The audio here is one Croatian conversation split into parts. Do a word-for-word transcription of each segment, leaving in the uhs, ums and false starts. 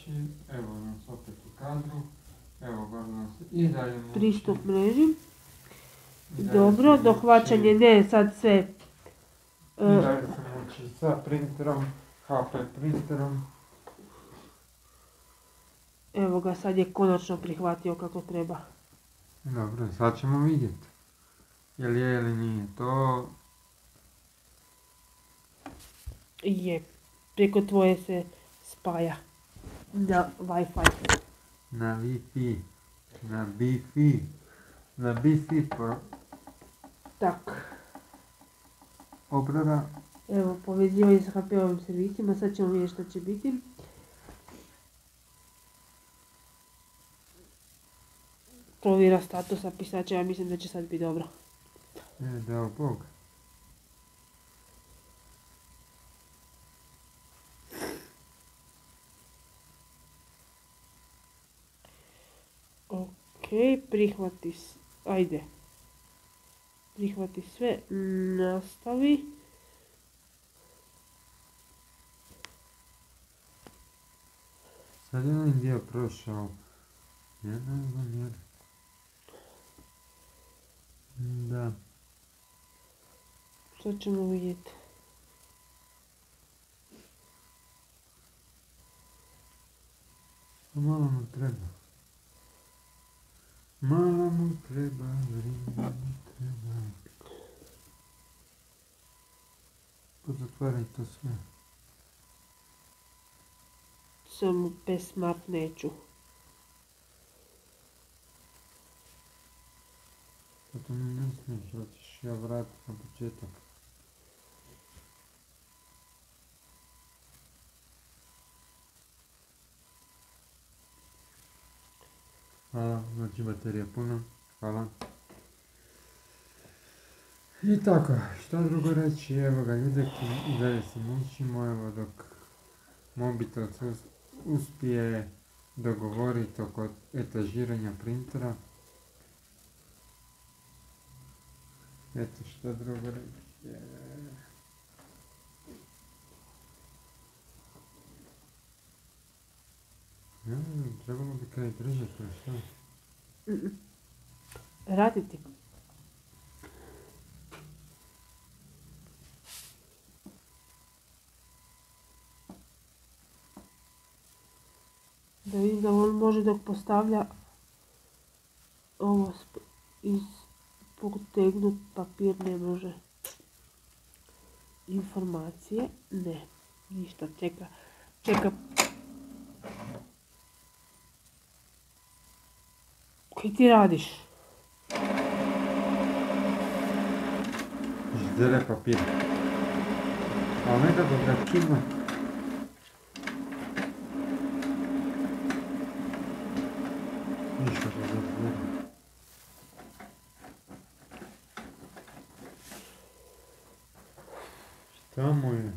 Znači, evo nas opet u kadru. Evo gore nas i dalje muči. Pristup mreži. Dobro, dohvaćanje, ne sad sve. I dalje se muči sa printerom, H P printerom. Evo ga, sad je konačno prihvatio kako treba. Dobro, sad ćemo vidjeti. Jel je ili nije to? Je. Preko tvoje se spaja. Na Wi-Fi. Na Wi-Fi. Na Bi-Fi. Na Bi-Fi pro... Tak. Obrada. Evo, povezivanje s H P-ovim servisima, sad ćemo vidjeti što će biti. Provjera statusa pisača, ja mislim da će sad biti dobro. E, dao Bog. Ok, prihvati, ajde. Prihvati sve, nastavi. Sad je onaj dio prošao. Jedna mjera. Da. Što ćemo vidjeti? Malo mu treba. Malo mu treba, vrijeme mu treba. Pozatvaraj to sve. Samo bez smart neću. Zato mi ne smiješ, hoćeš ja vratiti na početak. Hvala, znači baterija puna, hvala. I tako, šta drugo reći, evo ga ljudeki, i dalje se mučimo, evo dok mobitel se uspije dogovoriti oko etažiranja printera. Eto šta drugo reći. Ja, trebalo bi kaj držati, šta? Mm-mm. Raditi. Da vidim da on može dok postavlja ovo iz potegnut papir, ne može. Informacije, ne. Ništa, čeka. Čeka. Kaj ti radiš? Ždere papir. Ali nekako ga čudno. Ništa ga ždere. Šta mu je?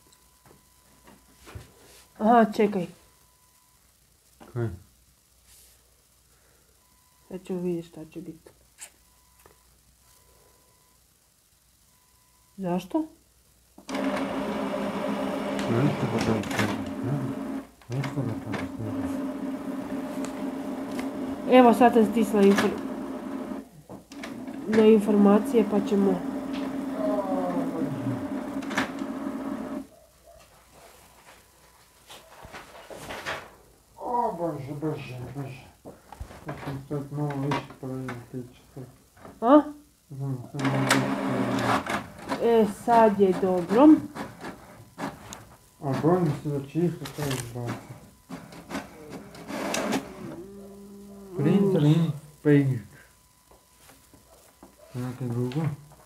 Aha, čekaj. Kaj? Sad ćemo vidjeti šta će biti. Zašto? Zašto ga tamo stavlja? Zašto ga tamo stavlja? Evo sad sam stisla infor... na informacije pa ćemo... O bože, bože, bože. Ja sam sad malo više pogledati što. A? Znam, sam malo više pogledati. E, sad je dobro. A bojim se da će isto to izbaciti. Printer in page. Nekaj drugo?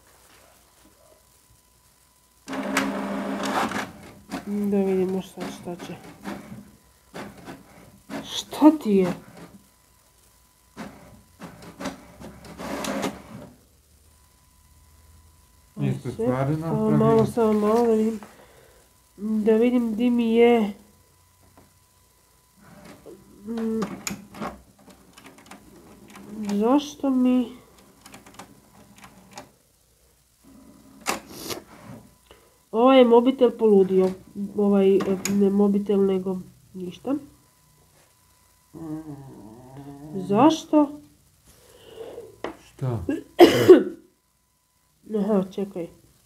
Da vidimo sad šta će. Šta ti je? Isto stvari Samo malo, napravili. samo malo da vidim. Da vidim di mi je. Mm. Zašto mi... Ovaj je mobitel poludio. Ovaj, ne mobitel nego ništa. Zašto? Šta? Aha, čekaj.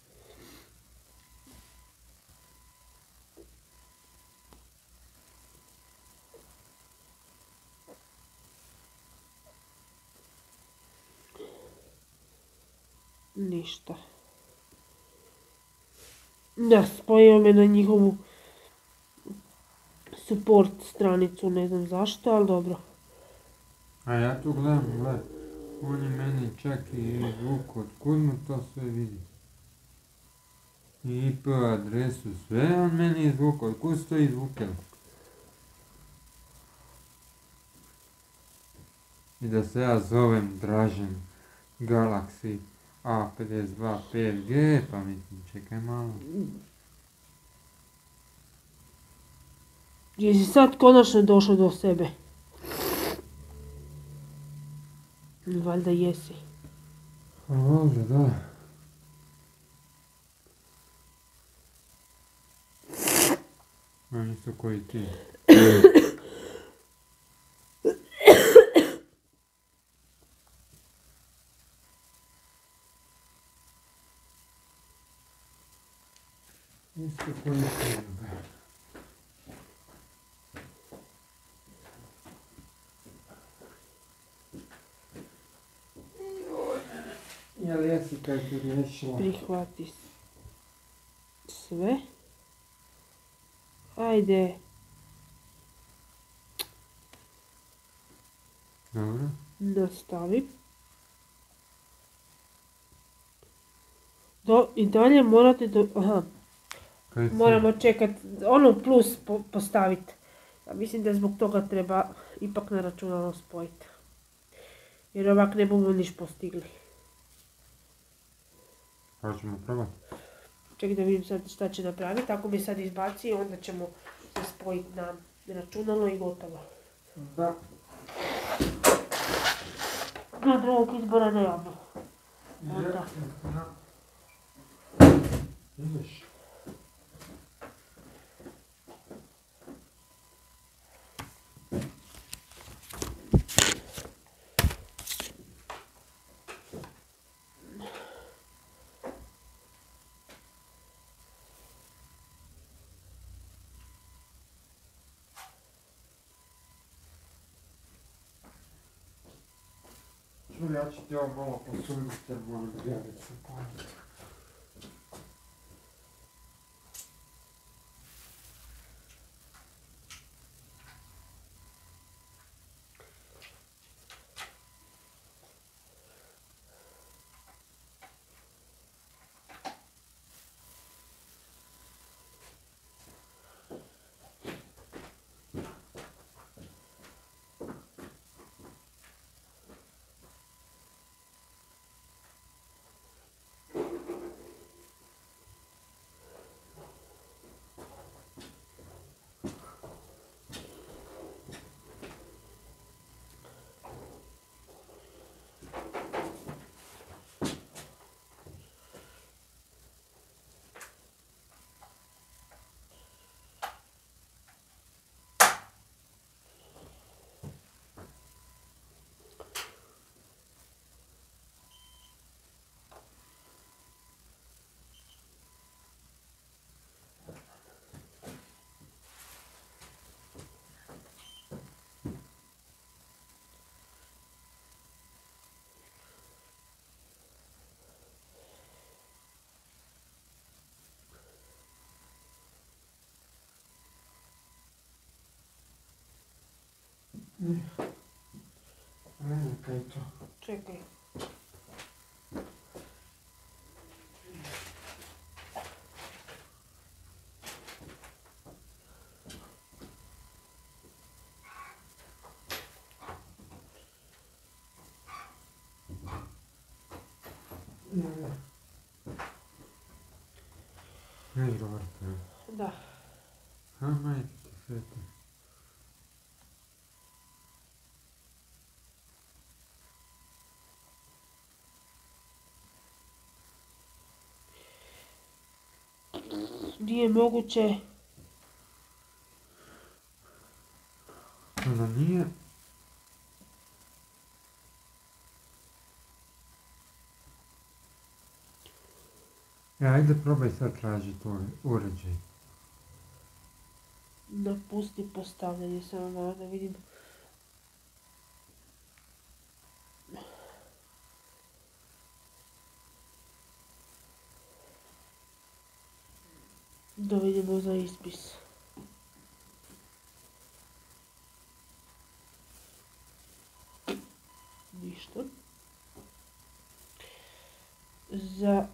Ništa. Da, spojio me na njihovu support stranicu, ne znam zašto, ali dobro. A ja tu gledam, gled. Oni meni čak i zvuk od Kuzmu, to sve vidi. I I P adresu, sve on meni zvuk od Kuz to izvukel. I da se ja zovem Dražen Galaxy A pedeset dva pet G, pa mislim, čekaj malo. Jesi sad konačno došao do sebe? Valjda jesi. Valjda, da. Oni su koji ti. Isto koji ti. Jel jesi kaj ti riješila? Prihvati sve. Ajde. Dobro. Nastavi. Do, I dalje morate do... Aha. Kaj si? Moramo čekati, ono plus po, postaviti. Ja mislim da zbog toga treba ipak na računalo spojiti. Jer ovak ne bomo niš postigli. Pa ćemo probati. Čekaj da vidim sad šta će napraviti. Ako mi sad izbaci, onda ćemo se spojiti na računalo i gotovo. Da. Do drugog izbora nemamo. Onda. Ideš. Čuj, ja ću ti ovo malo posuditi jer moram gledati se paliti. Ne, ne znam kaj je to. Čekaj. Ne, Roberta. Da. A, majke ti svete. Nije moguće. znam da nije. E, ajde probaj sad tražiti uređaj. Napusti postavljanje, samo malo da vidim. Da vidimo za ispis. Ništa. Za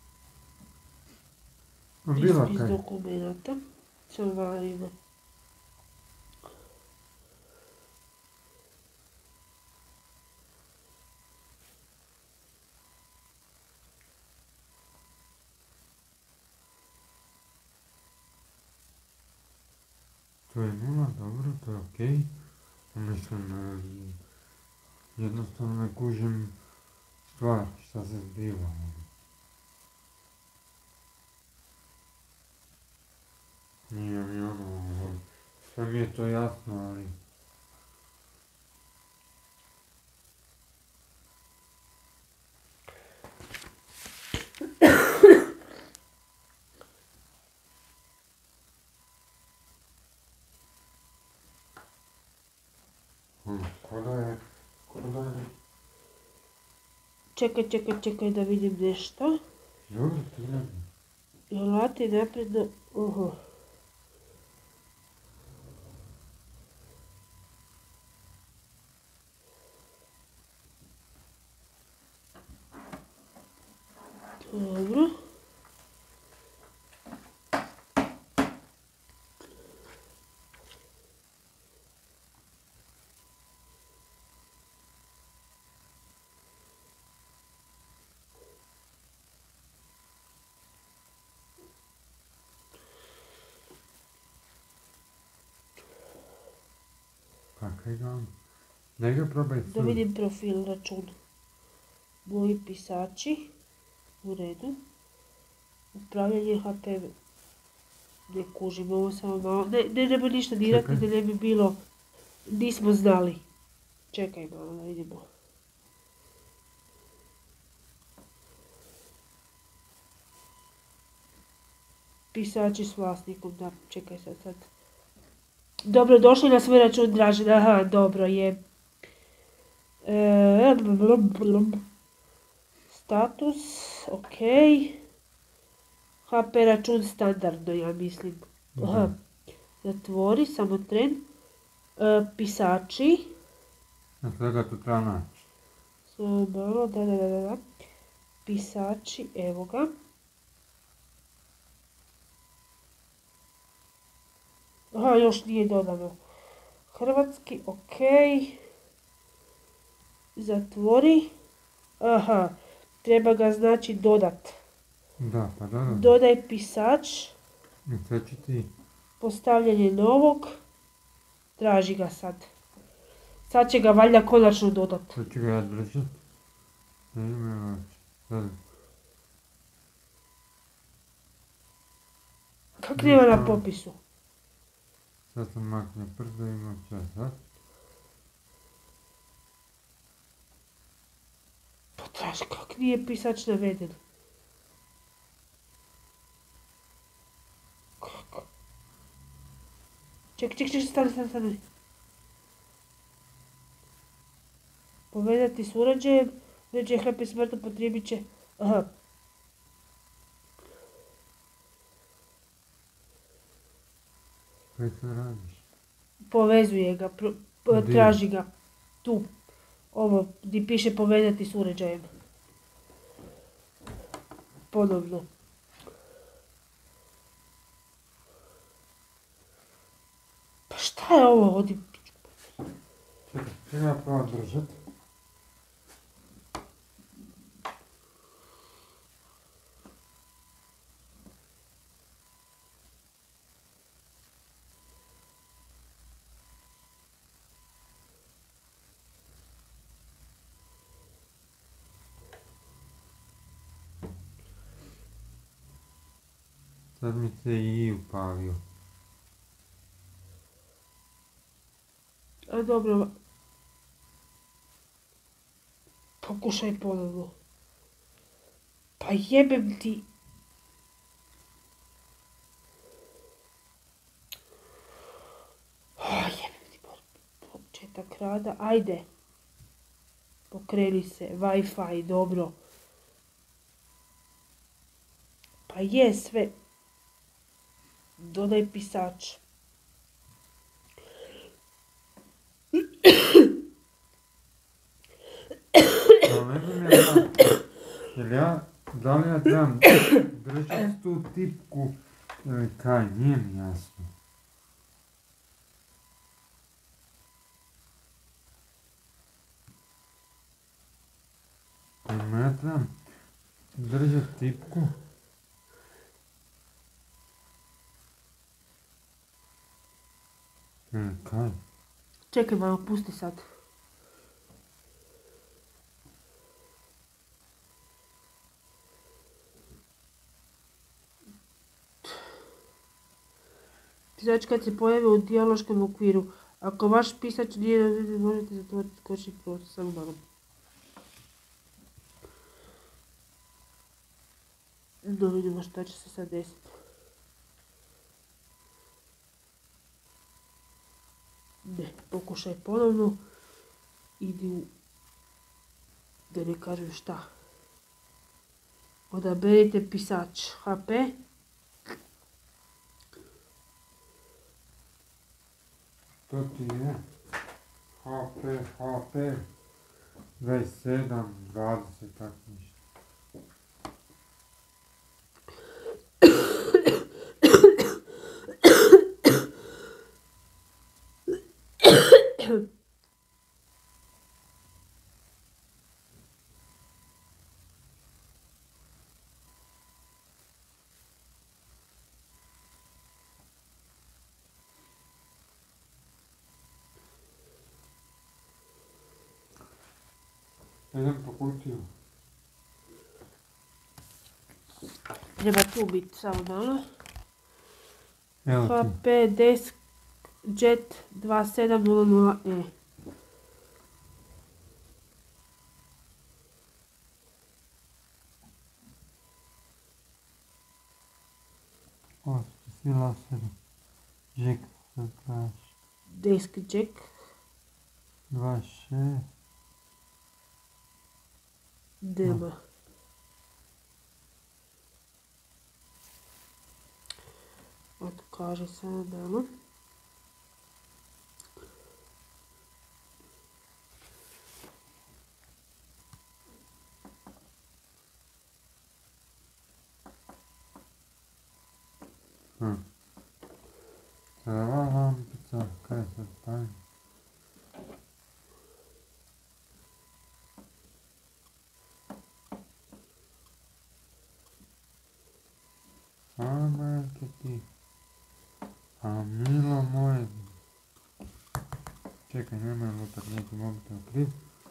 Bilo ispis kaj. dokumenta. Samo malo vidimo. To je nula, dobro, to je okej. Mislim, jednostavno ne kužim stvar, šta se zbiva. Nije mi ono, sve mi je to jasno, ali... Koda je, koda je... Čekaj, čekaj, čekaj da vidim nešto. Dobro, ti gledaj. Alati napredno, oho. Dobro. Kakaj ga on? Daj ga probaj Da sud. vidim profil računa. Moji pisači. U redu. Upravljanje H P. Ne kužim, ovo samo malo. Ne, ne treba ništa dirati Čekaj. da ne bi bilo. Nismo znali. Čekaj malo da vidimo. Pisači s vlasnikom, da, čekaj sad, sad. Dobro, došli na svoj račun Dražen, aha, dobro je. E, status, ok. H P račun standardno, ja mislim. Aha, zatvori, samo tren. E, pisači. Na svega to treba naći. Samo malo, da, da, da, da. Pisači, evo ga. Aha, još nije dodano. Hrvatski, ok. Zatvori. Aha, treba ga znači dodat. Da, pa da, da. Dodaj pisač. I sad će ti... Postavljanje novog. Traži ga sad. Sad će ga valjda konačno dodat. Sad ću ga ja držat. Ne ima sad. Kak nema na popisu? Sad sam makne prdo i ima čas, sad. Pa traži, kak nije pisač naveden? Kako? Ček, ček, ček, stani, stani, stani. Povezati s uređajem, uređaj H P Smart upotrijebit će... Aha. Kaj sad radiš? Povezuje ga, pro, po- Di? traži ga. Tu. Ovo, gdje piše povezati s uređajem. Ponovno. Pa šta je ovo ovdje? Čekaj, čekaj ja probam držat. Sad mi se i upalio. A dobro. Pokušaj ponovno. Pa jebem ti. Oh, jebem ti početak rada. Ajde. Pokreni se. Wi-Fi, dobro. Pa je sve. Dodaj pisač. Ali ne znam ja znam. Jel ja, da li ja trebam držati tu tipku ili kaj, nije mi jasno. Jel ja trebam držati tipku? Ili kaj? Čekaj malo, pusti sad. Pisač kad se pojavi u dijaloškom okviru. Ako vaš pisač nije razvijen, možete zatvoriti kočni prostor. Samo malo. Da vidimo šta će se sad desiti. Ne, pokušaj ponovno. Idi u... Da ne kažem šta. Odaberite pisač. ha pe. To ti je ha pe, ha pe, dvadeset sedam, dvadeset, tako ništa. Idem po kutiju. Treba tu biti samo malo. Evo ha ti. pe Desk Jet dva sedam nula nula e. Ovo su svi laseri. Jack, sad traži. Desk Jack. dvadeset šest. Nema. Otkaži samo malo. Hm. Ova lampica, kaj se pali? A, majke ti. A, milo moje. Čekaj, nemoj lupat, neki mobitel kriv.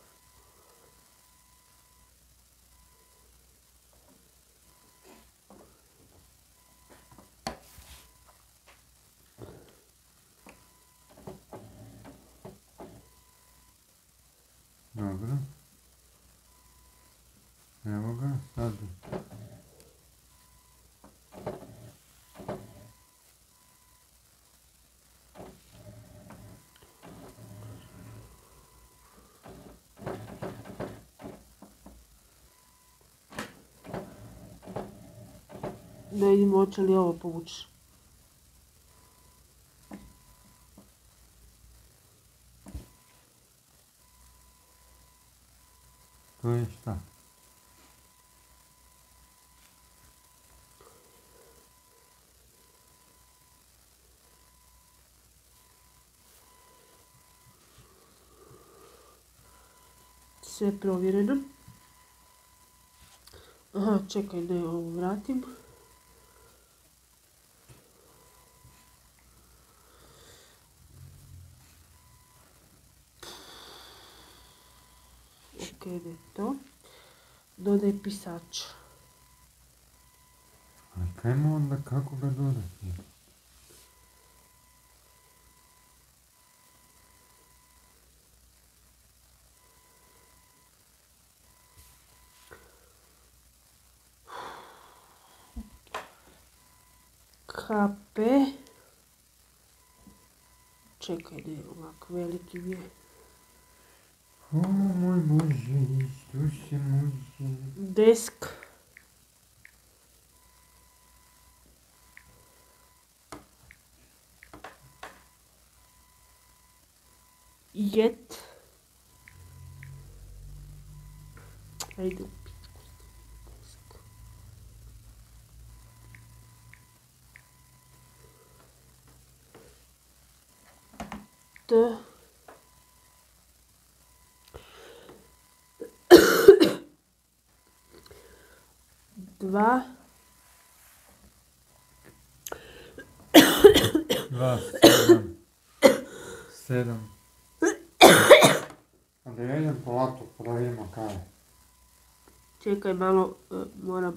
Dobro. Evo ga, sad. Da vidimo hoće li ovo povući. To je šta? Sve provjereno. Aha, čekaj, ne, ovo vratim. Ok, ne to. Dodaj pisač. Ali kajmo onda kako ga dodati? H P. Čekaj, ne, ovako veliki mi je. O moj Bože, Isuse Bože. Desk. Jet. Ajde u pitku. Desk. T. Dva. Dva, sedam. Sedam. A da ja idem po laptopu da vidimo kaj je. Čekaj malo, uh, moram.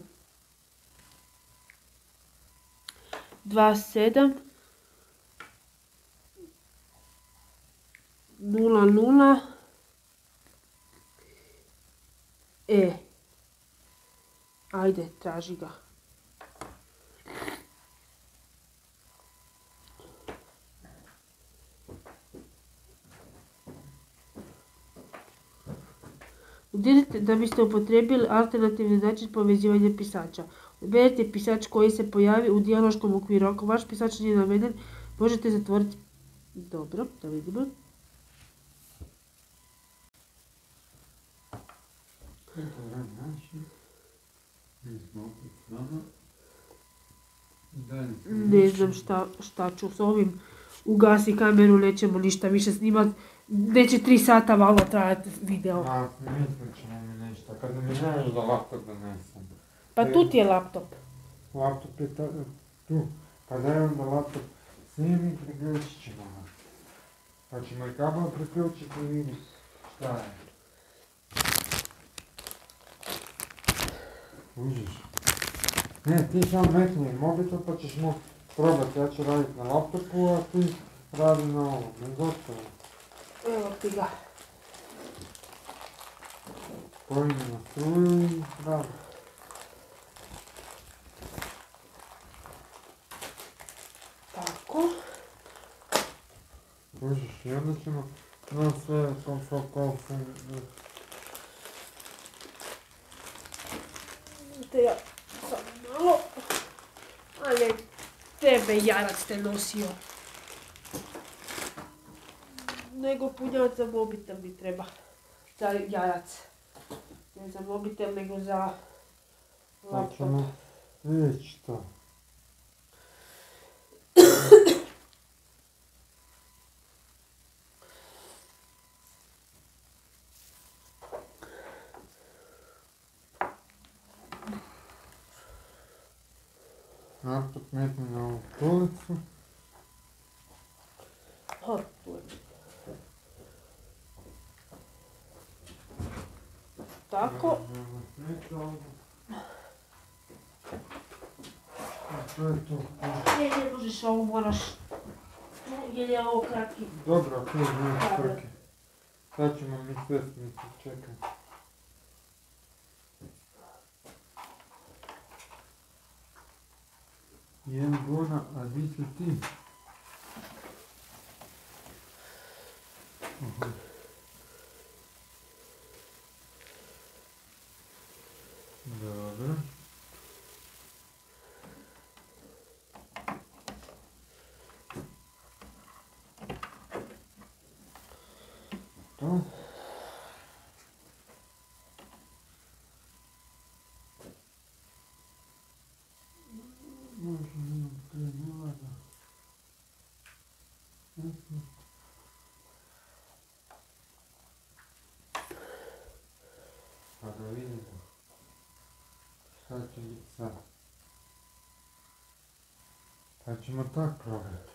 Dva, sedam. Nula, nula. E. Ajde, traži ga. Udirite da biste upotrijebili alternativni način povezivanja pisača. Uberite pisač koji se pojavi u dijaloškom okviru. Ako vaš pisač nije naveden, možete zatvoriti. Dobro, da vidimo. Ne znam šta, šta ću s ovim. Ugasi kameru, nećemo ništa više snimat. Neće tri sata malo trajati video. Ma, mislim ćemo mi nešto. Kad mi ne možeš da laptop donesem. Pa tu ti je laptop. Laptop je ta, tu. Pa daj onda laptop snimi i priključit ćemo ga. Pa ćemo i kabel priključiti i vidjeti šta je. Užiš. Ne, ti sam metni mobitel pa ćeš mu probati. Ja ću raditi na laptopu, a ti radi na ovom. Ne gotovo. Evo ti ga. Spojimo na struju i radi. Tako. Užiš, i onda ćemo na sve kao sam... Te ja sam malo, ali tebe jarac te nosio. Nego punjac za mobitel mi treba. Za jarac. Ne za mobitel, nego za Pa laptop. ćemo vidjeti što. Laptop metni na ovu stolicu. Ha, tu je. Tako. Što je to? Ne, ne možeš ovo, moraš. Jer je ovo kratki. Dobro, ok, nema sprke. Sad ćemo mi sve sniti, čekaj. Jem gona, a di si ti? Aha. Dobro. To. Može nam krenula da... Pa da vidimo. Šta će biti sad? Pa ćemo tak probati.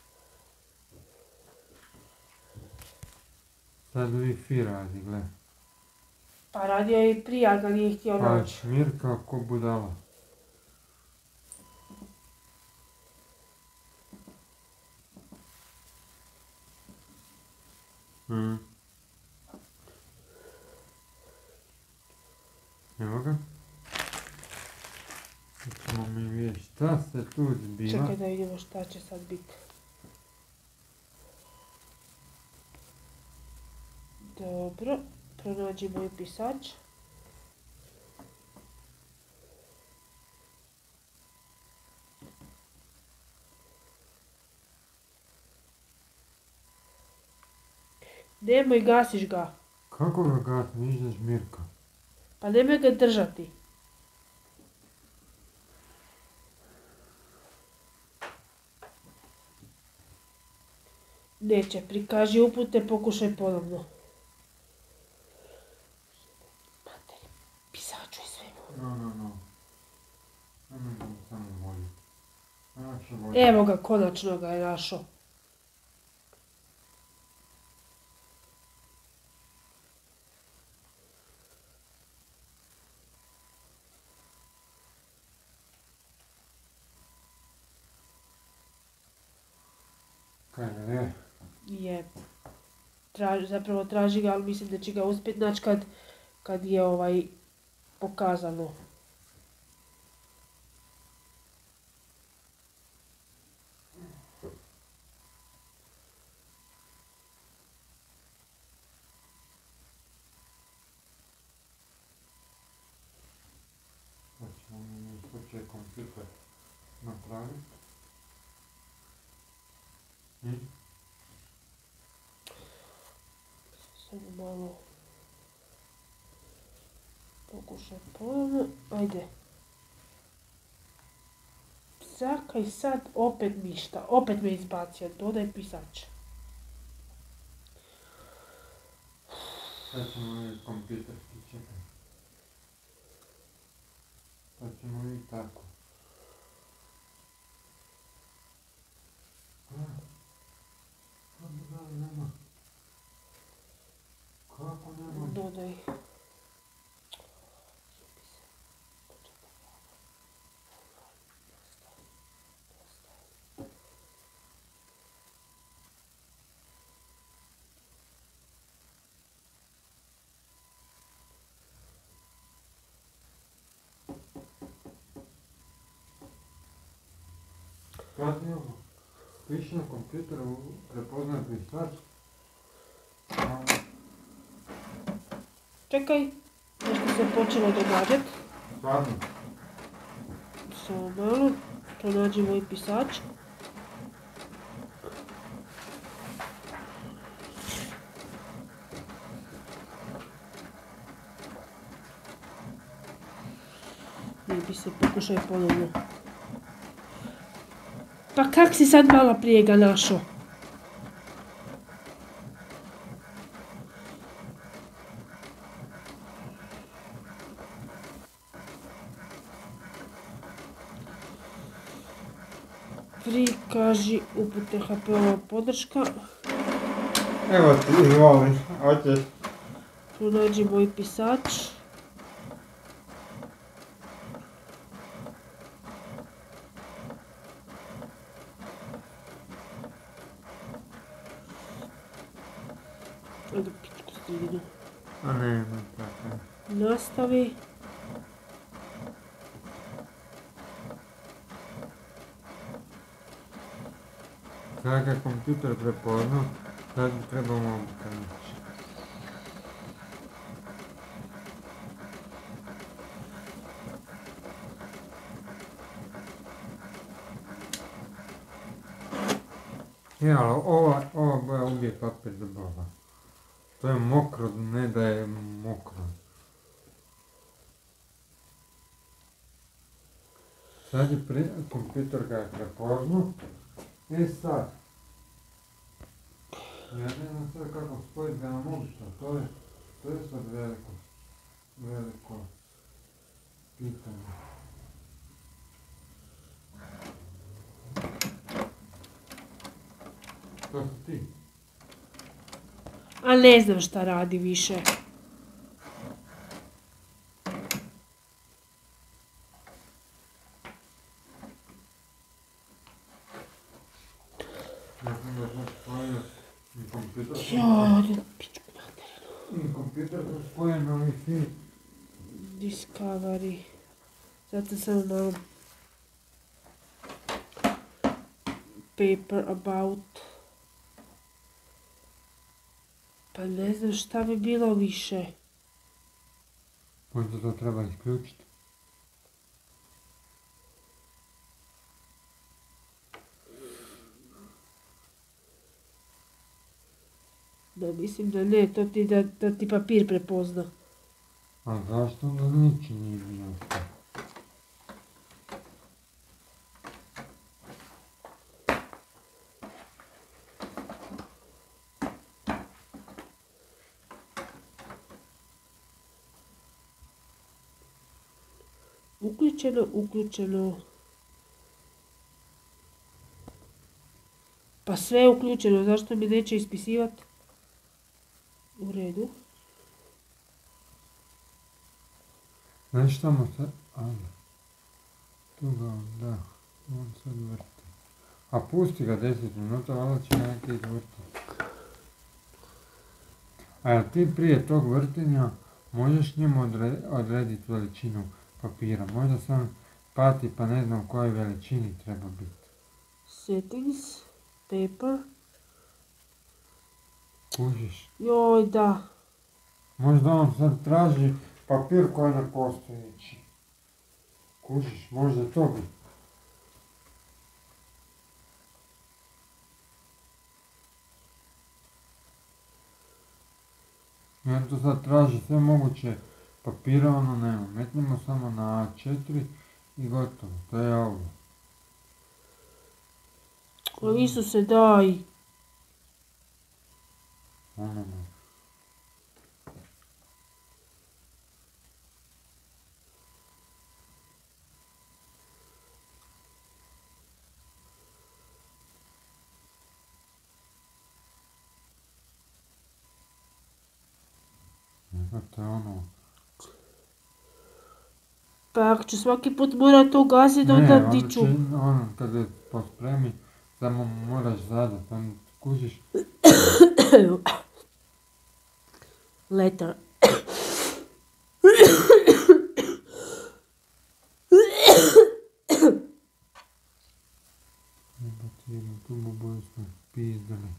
Sad Wi-Fi radi, gle. Pa radio je i prije, ali ga nije htio Pa naći. šmirka ko budala. Mm. Evo ga. Sad ćemo mi vijesti. Šta se tu zbiva? Čekaj da vidimo šta će sad biti. Dobro, pronađi moj pisač. Nemoj, gasiš ga. Kako ga gasim, vidiš da žmirka? Pa nemoj ga držati. Neće, prikaži upute, pokušaj ponovno. Materi, pisaču i svemu. No, no, no. Nemoj ga samo voliti. Najlakše voliti. Evo ga, konačno ga je našao. Kaj je? Je. Traži, zapravo traži ga, ali mislim da će ga uspjeti naći kad, kad je ovaj pokazano. Hoćemo mi nešto će kompjuter napraviti. Hm? Samo malo pokušaj ponovno. Ajde. Zakaj sad opet ništa. Opet me izbacio. Dodaj pisač. Sad ćemo vidjeti kompjuterski, čekaj. Sad ćemo vidjeti tako. Kako nema? Kako nema? Dodaj. Pazi ovo. Piši na kompjuteru, prepoznaje pisač. Čekaj. Nešto se počelo događati. Stvarno. Samo malo. Pronađi moj pisač. Ne bi se pokušaj ponovno. Pa kak si sad malo prije ga našao? Prikaži upute H P ova podrška. Evo ti, izvoli, hoćeš. Pronađi moj pisač. Ajde, pičku stignu. A ne, ne, tako. Nastavi. Sad ga kompjuter prepoznao, sad trebamo obukaći. Je, ali ova, ova boja uvijek opet zabava. To je mokro, ne da je mokro. Sad je pri, kompjuter ga je prepoznao. E sad, ja ne znam sad kako spojiti ga na mobitel, to je, to je sad veliko, veliko pitanje. To si ti? A ne znam šta radi više. Ja sam ga sad spojio i kompjuter sam Joj, pičku materinu. I kompjuter sam spojio na Wi-Fi. Discovery. Zato sam malo... paper about. Pa ne znam šta bi bilo više. Možda to treba isključiti. Da, mislim da ne, to ti da, da ti papir prepozna. A zašto da niči nije bilo? Uključeno, uključeno. Pa sve je uključeno, zašto mi neće ispisivati? U redu. Znaš šta mu sad... Ajde. Tu ga on, da. On sad vrti. A pusti ga deset minuta, valjda će neki izvrti. A jel ti prije tog vrtenja možeš njemu odrediti veličinu papira? Možda sam pati pa ne znam u kojoj veličini treba biti. Settings, paper. Kužiš? Joj, da. Možda on sad traži papir koji ne postojeći. Kužiš, možda to bi. I on to sad traži sve moguće papira, ono nema. Metnemo samo na A četiri i gotovo. To je ovo. O Isuse, daj. Ono ne. To je ono... Pa ako ću svaki put morat to ugasiti, onda Ne, di ću. Ne, ono kad je pospremi, samo moraš zadat, on kužiš. Letter. Jebati jednu tubu boju smo pizdali.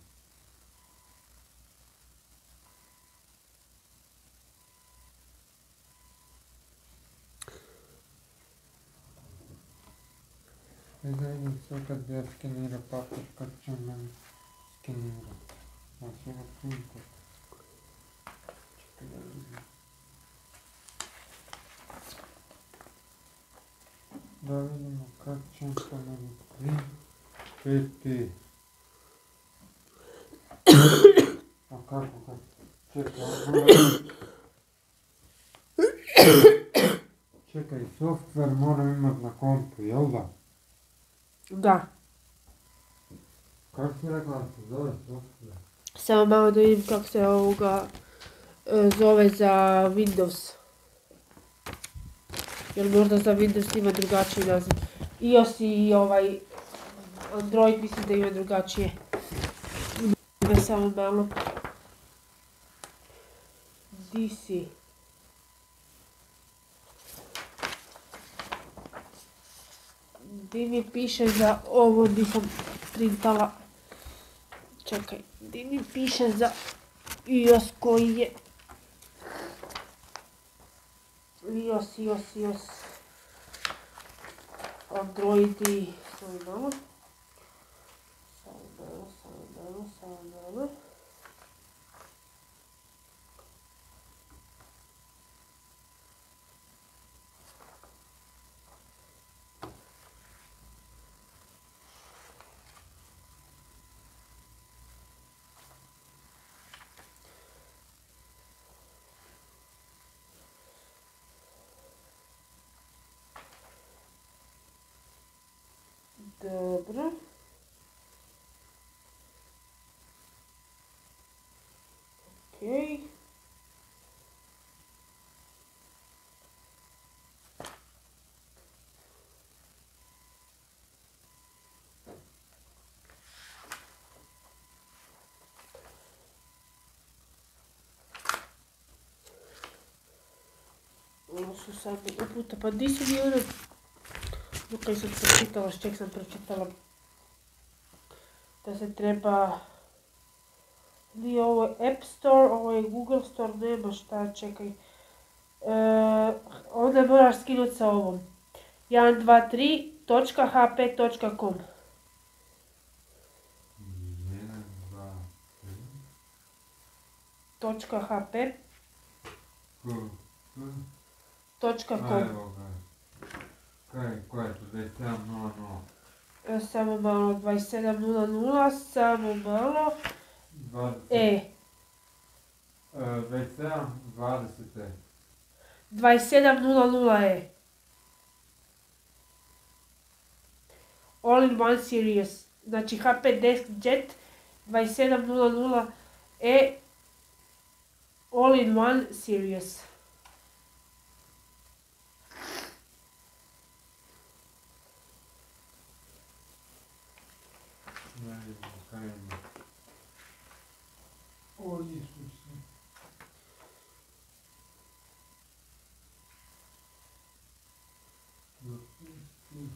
E da vidim sve kad bi ja skenirao papir, kad će on meni skenirati. Znači ono printat. Čekaj da vidim. Da vidimo kako će on to meni print. Peti. A kako ga? Čekaj, ono... Čekaj, software moram imat na kompu, jel da? Da. Kako si rekla da se zove software? Samo malo da vidim kako se ovoga e, zove za Windows. Jer možda za Windows ima drugačiji naziv. iOS i ovaj Android mislim da ima drugačije. Ima samo malo. D C. Di mi piše za ovo di sam printala. Čekaj, di mi piše za iOS koji je. iOS, iOS, iOS. Android i samo malo. Samo malo, samo malo, samo malo. Dobro. Okej. Ovo su sad uputa, pa di su mi ono... Dok sam pročitala, ček sam pročitala. da se treba... Nije ovo App Store, ovo je Google Store, nema šta, čekaj. E, onda moraš skinuti sa ovom. jedan dva tri točka h p točka com. jedan, dva, tri. Točka .hp. K, k. Točka A, com. evo ga. Kaj, koja je to? dvadeset sedam nula nula. E, Samo malo, dvadeset sedam nula nula, samo malo. dvadeset. E, E, dvadeset sedam dvadeset. dvadeset sedam nula nula e. All in one series. Znači H P Desk Jet dvadeset sedam nula nula e. All in one series. Ajde, krenemo. O, Isuse. Dopusti.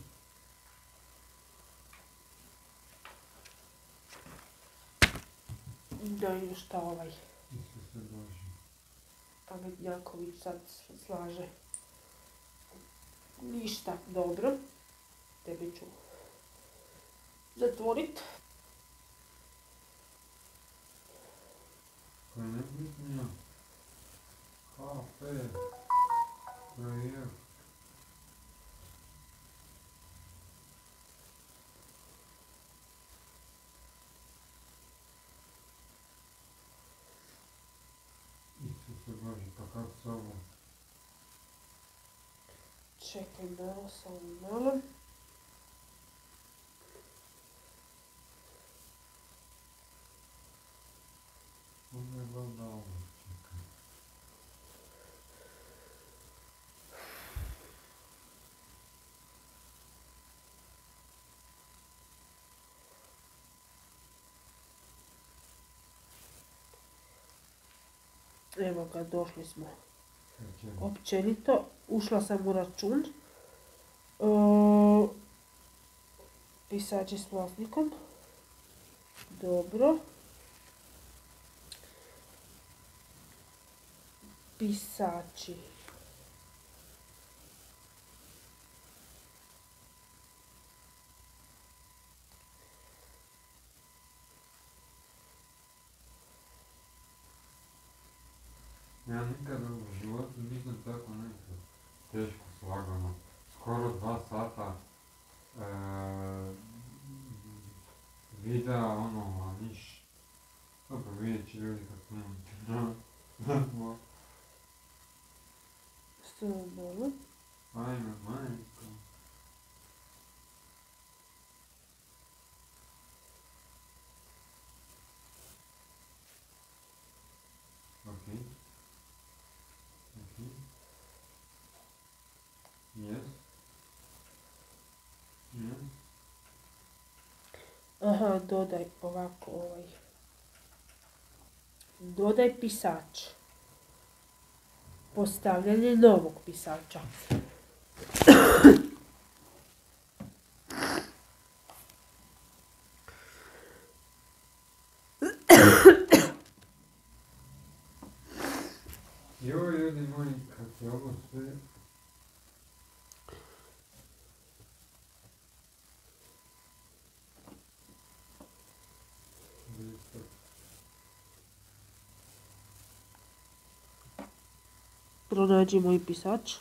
Da vidim šta ovaj Isuse Bože. pametnjaković sad slaže. Ništa, dobro. Tebe ću zatvorit. Koja je nebitnija? H P. Projekt. Isuse Bože, pa kako s ovom? Čekaj malo, samo malo. Ovo je valjda ovo, čekaj. Evo ga, došli smo. Čekaj. Općenito, ušla sam u račun. E, pisači s vlasnikom. Dobro. Pisači. Ja nikada u životu nisam tako nekako teško slagano. Skoro dva sata e, videa, ono, a niš. Dobro, vidjet će ljudi kako nemam. Samo malo. Ajme, majko. Okej. Okej. Yes. Yes. Aha, dodaj ovako ovaj. Dodaj pisač. Postavljanje novog pisača. Joj, ljudi moji, kad je ovo sve... Pronađi moj pisač.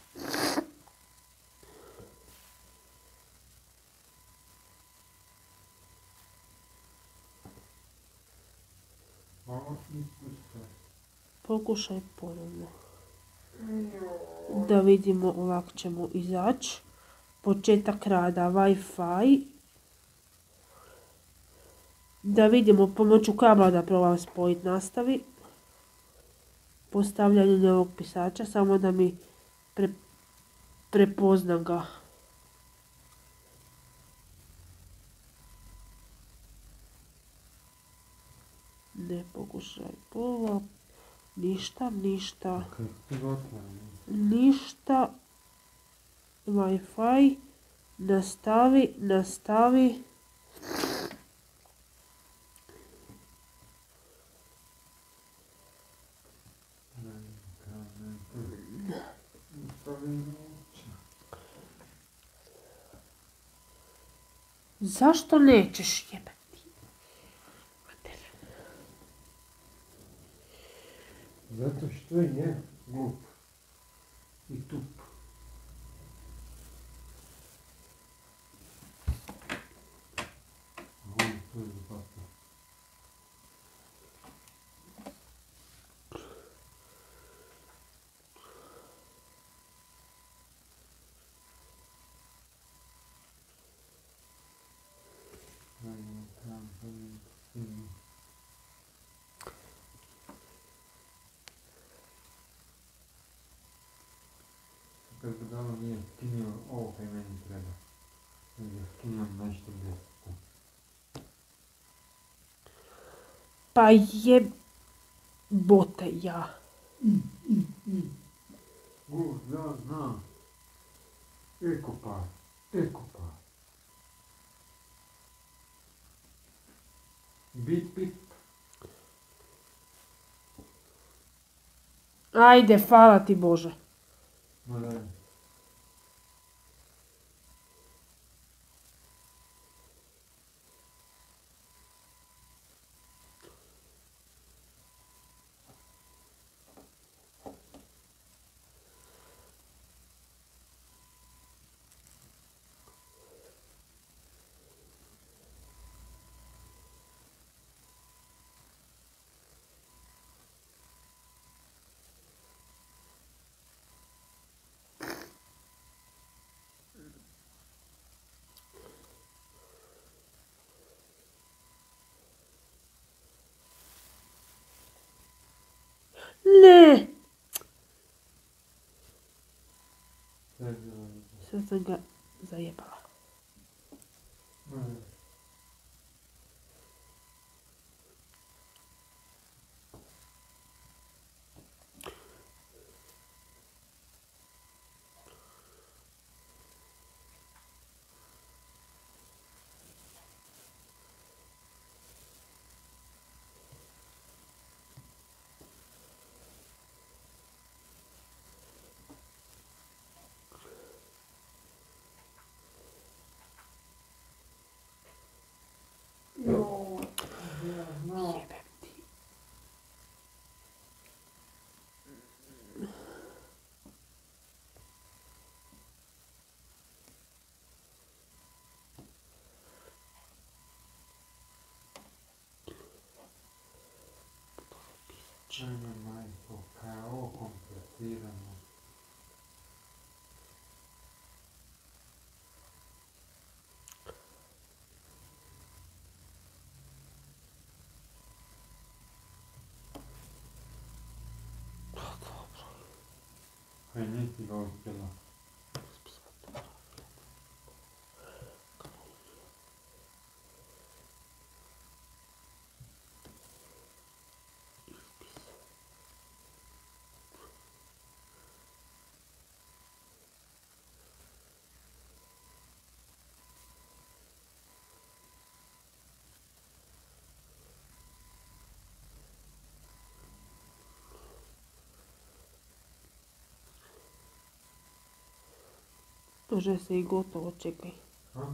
Ovo ispušta. Pokušaj ponovno. Da vidimo, ovako ćemo izaći. Početak rada Wi-Fi. Da vidimo pomoću kabla da probam spojiti, nastavi. Postavljanje novog pisača, samo da mi pre, prepoznam ga. Ne pokušaj pola. Ništa, ništa. Kad ti gotovo? Ništa. Wi-Fi. Nastavi, nastavi. Zašto nećeš jebati? Zato što je glup i tup. Ovo je to je zapatno. Kad bi dalo nije skinio ovo kaj meni treba. Nego skinio nešto deseto. Pa jebote ja. U, da, znam. Ekopar, ekopar. Bip, bip. Ajde, hvala ti Bože. Ma daj. Ne. Sve je bilo. Sve sam ga zajebala. Ma daj. No. Jebem ti. Ajme majko, kaj je ovo komplicirano. Kaj nisi ga uspjela. Može se i gotovo, čekaj. Ha?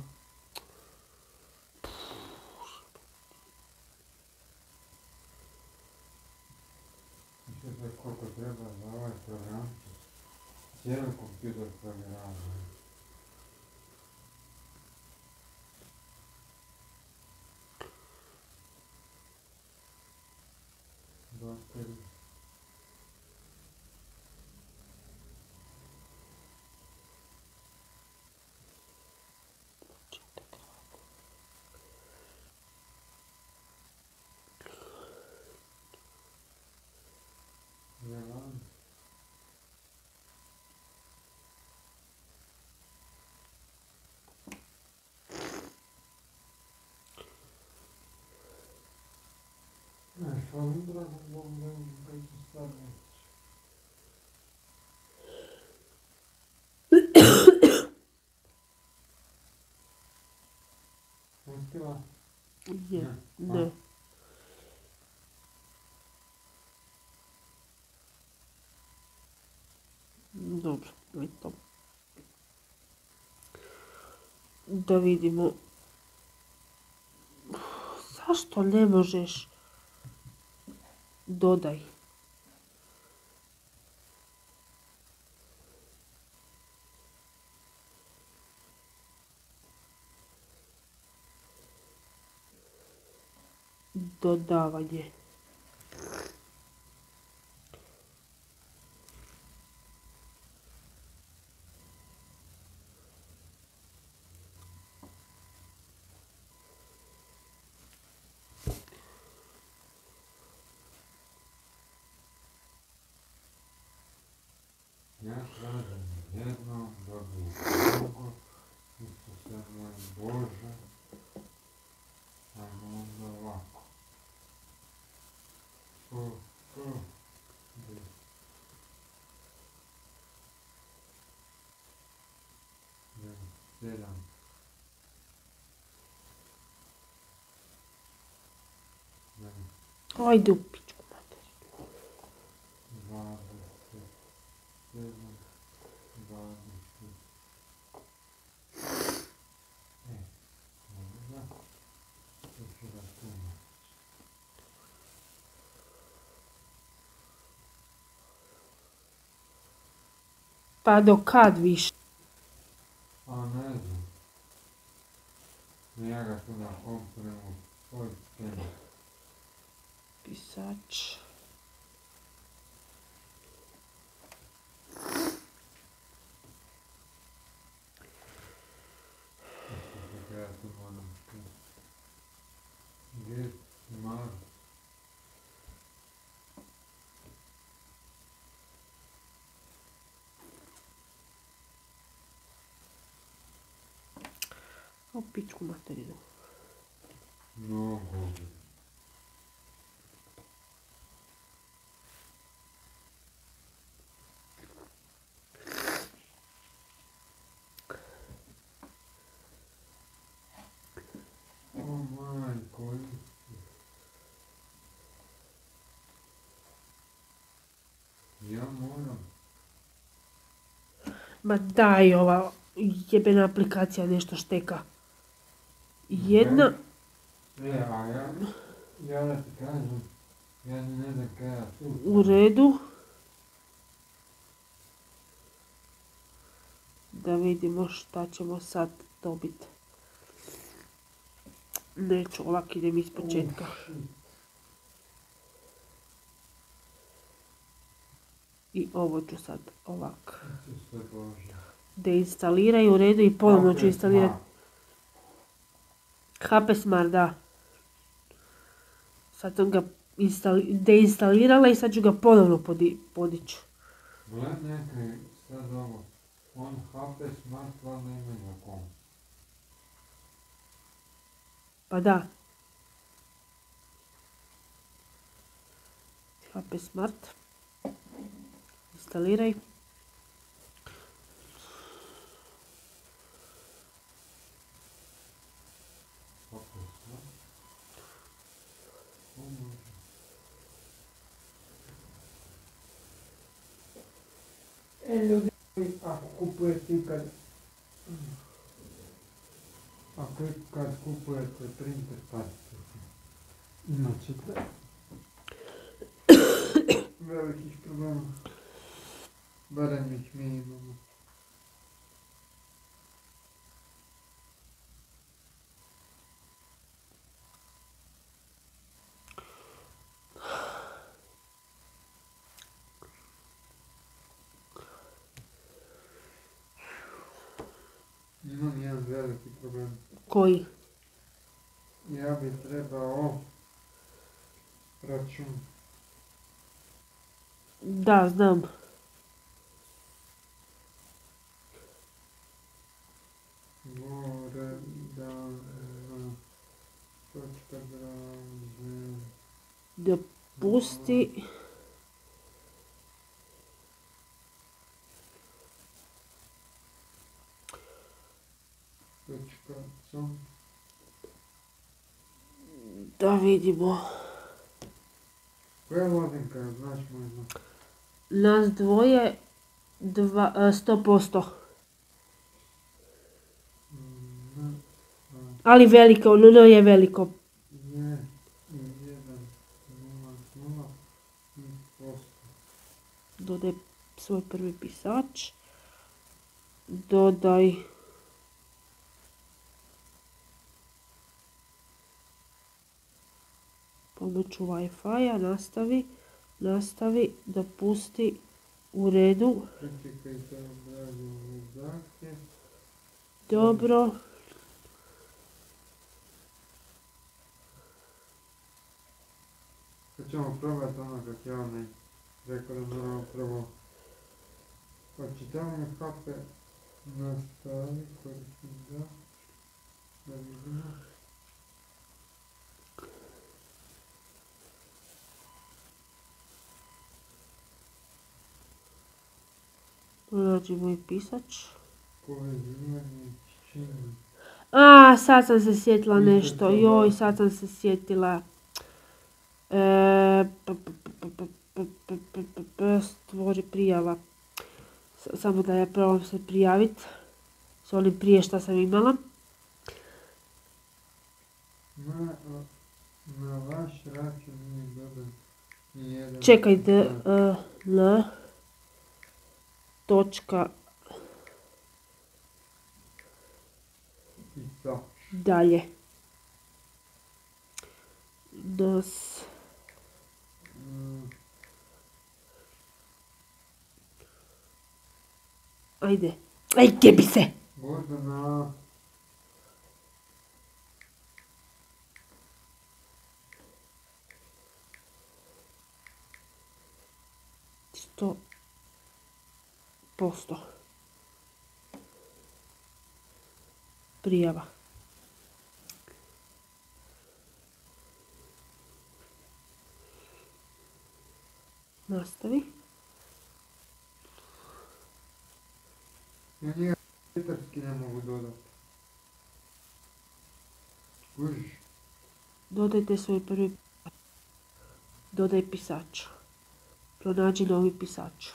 Više sve koliko treba za ovaj program. Cijeli kompjuter provjerava. Baterij. Jedan. Ne, šalim dragom Bogom da im kaj će staviti. Uspjela? Je, Ne. ne. Dobro, eto. Da vidimo Zašto ne možeš? Dodaj. Dodavanje. Ja tražim jedno, dobijem drugo, isto se moj Bože, ajmo onda ovako. Po, po, gdje? Sedam. Ajde u pičku materinu. Dvadeset sedam, dvadeset. E, možda, to ću računati. Pa do kad više? A ne znam. Ja ga tu na kompremu svoj skener. Pisač. Ja tu moram get mar. U pičku materinu. Mnogo. O majko, ja moram. Ma daj, ova jebena aplikacija nešto šteka. Jedna... E, a ja, ja da ti kažem, ja ne znam kaj ja tu. U redu. Da vidimo šta ćemo sad dobiti. Neću, ovak idem iz početka. I ovo ću sad ovak. Deinstaliraj, u redu, i ponovno ću instalirati. H P Smart, da. Sad sam ga deinstalirala i sad ću ga ponovno podići. Gled nekaj, sad ovo, on H P Smart valjda ima za kom. Pa da. H P Smart. Instaliraj. E, ljudi, ako kupujete ikad, ako ikad kupujete printer, pazite, imat ćete velikih problema, barem ih mi imamo. Imam jedan veliki problem. Koji? Ja bi trebao račun. Da, znam. Gore, da, na, točka browser. Dopusti. Točka com. Da vidimo. Koja lozinka, znaš možda? Nas dvoje, dva, sto posto. Mm, Ali veliko, ono je veliko. je. Dodaj svoj prvi pisač. Dodaj pomoću Wi-Fi-a, nastavi, nastavi, dopusti, u redu. Dobro. Sad ćemo probati ono kako ja onaj rekao da moramo prvo očitavanje kape nastavi koristim da da vidimo. Pronađi moj pisač. Povezivanje čini. A, sad sam se sjetila nešto. Joj, sad sam se sjetila. E, p, p, p, p, p, p, p, p, p, stvori prijava. S- Samo da ja probam se prijaviti. S onim prije šta sam imala. Na, na vaš račun nije dodan nijedan. Čekaj, d, e, l, točka, pisač. dalje. Nas, Mm, ajde. Aj, jebi se! Gordana. Sto posto. Prijava. Nastavi. Ja njega švicarski ne mogu dodati. Kužiš? Dodajte svoj prvi pisač. Dodaj pisač. Pronađi novi pisač.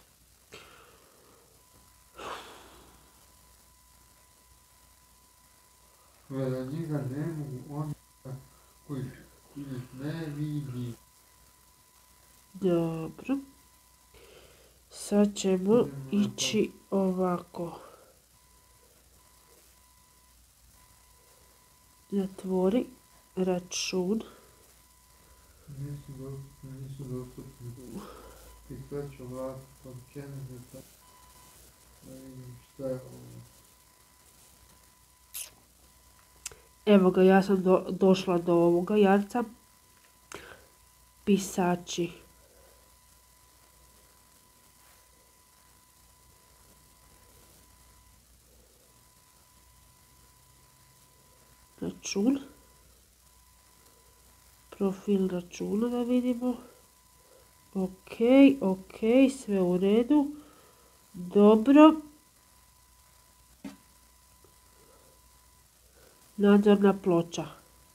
Da njega ne mogu on koji ih ne vidi. Dobro. Sad ćemo ići ovako. Zatvori račun. Nisu dostupni, nisu dostupni. Pisač ovako, počinite tako. Da vidim šta je ovo. Evo ga, ja sam do, došla do ovoga jarca. Pisači. Račun. Profil računa da vidimo. Ok, ok, sve u redu. Dobro. Nadzorna ploča.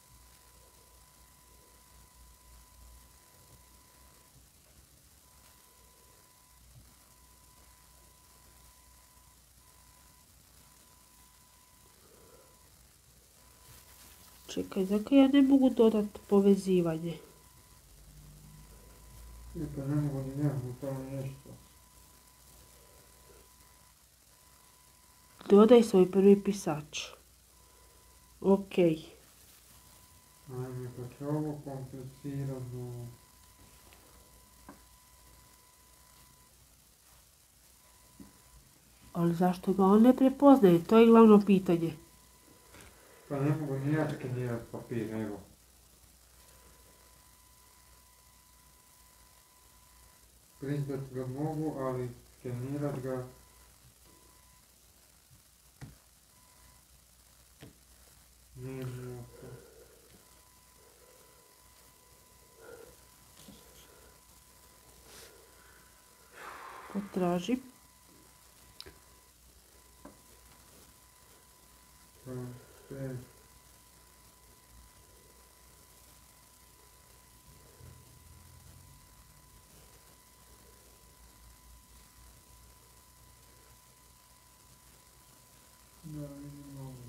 Čekaj, zakaj ja ne mogu dodati povezivanje? I pa ne mogu ni ja, tamo nešto. Dodaj svoj prvi pisač. Ok. Ajme, kako je ovo komplicirano. Ali zašto ga on ne prepoznaje? To je glavno pitanje. Pa ne mogu ni ja skenirati papir, evo. Printat ga mogu, ali skenirat ga... Nije mi to. Potraži. Transfer. Da, vidimo ovo.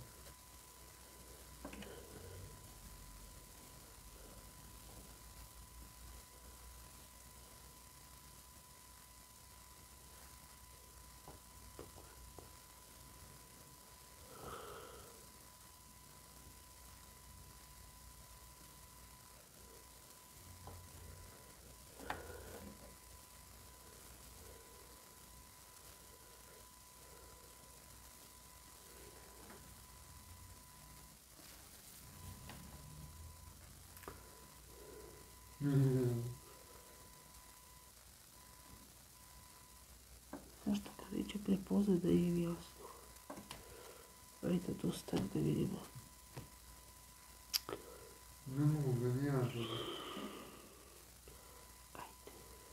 Zašto kad neće prepoznat da im jasno? Ajde, dostane da vidimo. Ne mogu ga nijati. Ajde.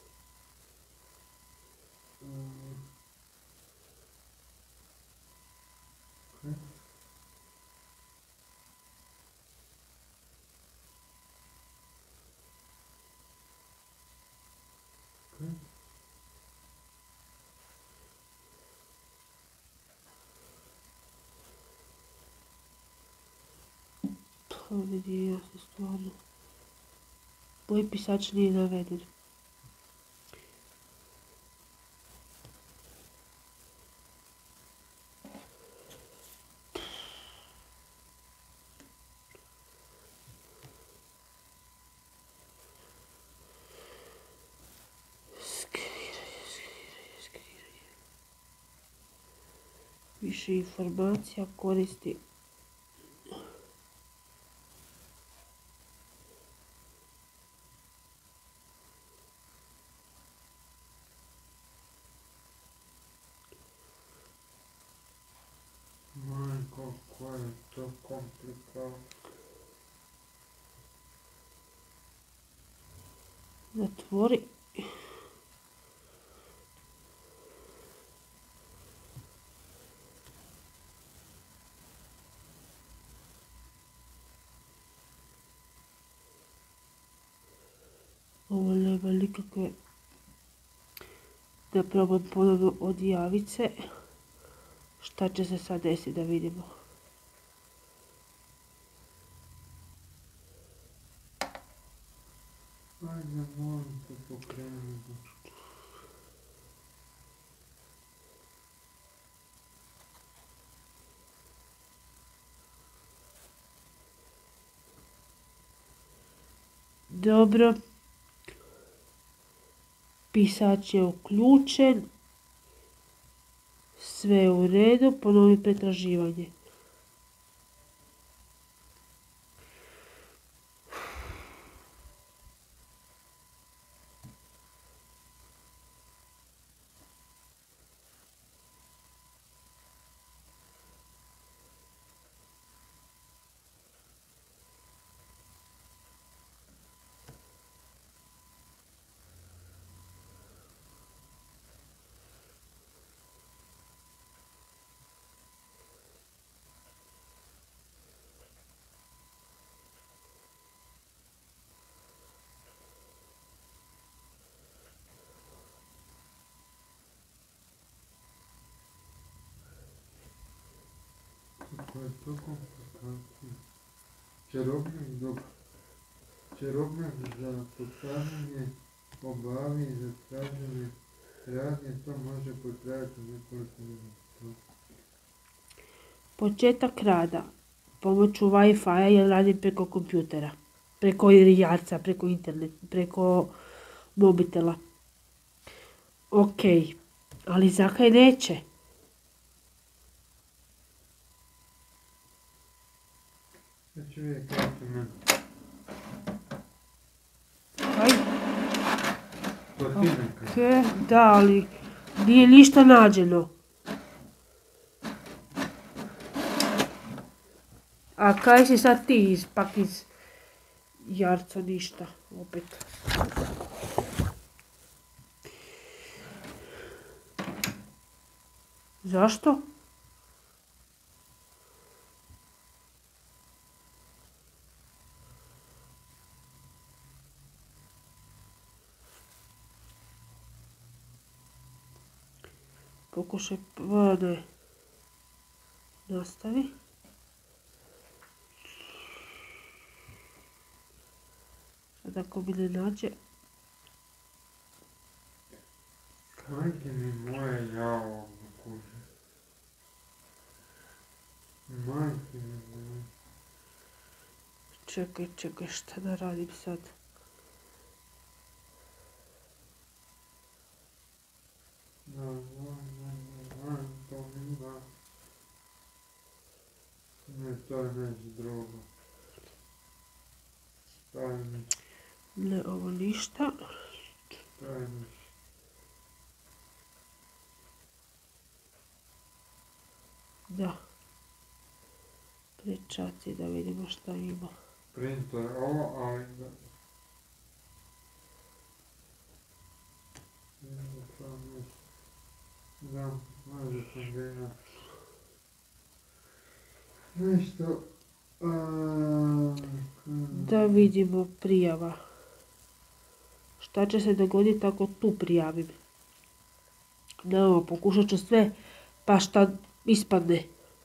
Kaj? Kaj? Ovdje nije jasno stvarno. Moj pisač nije naveden. Skriviranje, skriviranje, skriviranje. Više informacija koristi. Majko, ko je to komplikatno. Zatvori. Ovo nema nikakve. Da probam ponovno odjavit se. Šta će se sad desiti da vidimo. Ajde, molim te pokrenuti. Dobro. Pisač je uključen. Sve je u redu. Ponovi pretraživanje. Kako je to komplikatno. Čarobnjak dok čarobnjak za postavljanje obavi za traženje radnje, to može potrajati nekoliko minuta. Početak rada. Pomoću Wi-Fi-a jer radim preko kompjutera. Preko jarca, preko internet, preko mobitela. Ok, ali zakaj neće? Ja ću vidjeti kako će meni. Ajde. To ti nekaj. Ok, da, ali nije ništa nađeno. A kaj si sad ti iz, pak iz jarca ništa, opet. Zašto? Pokušaj, ne, nastavi. Sad ako mi ne nađe. Majke mi moje, ja ovo kužim. Majke mi moje. Čekaj, čekaj, šta da radim sad? Da, da, da, da, da, to mi ima. Ne, to je nešto drugo. Stavim. Ne, ovo ništa. To je ništa. Da. Pečati da vidimo šta ima. Printo je ovo, ali da... Da, može sam ga ima. Nešto... Da vidimo prijava. Šta će se dogoditi ako tu prijavim? No, pokušat ću sve, pa šta ispadne.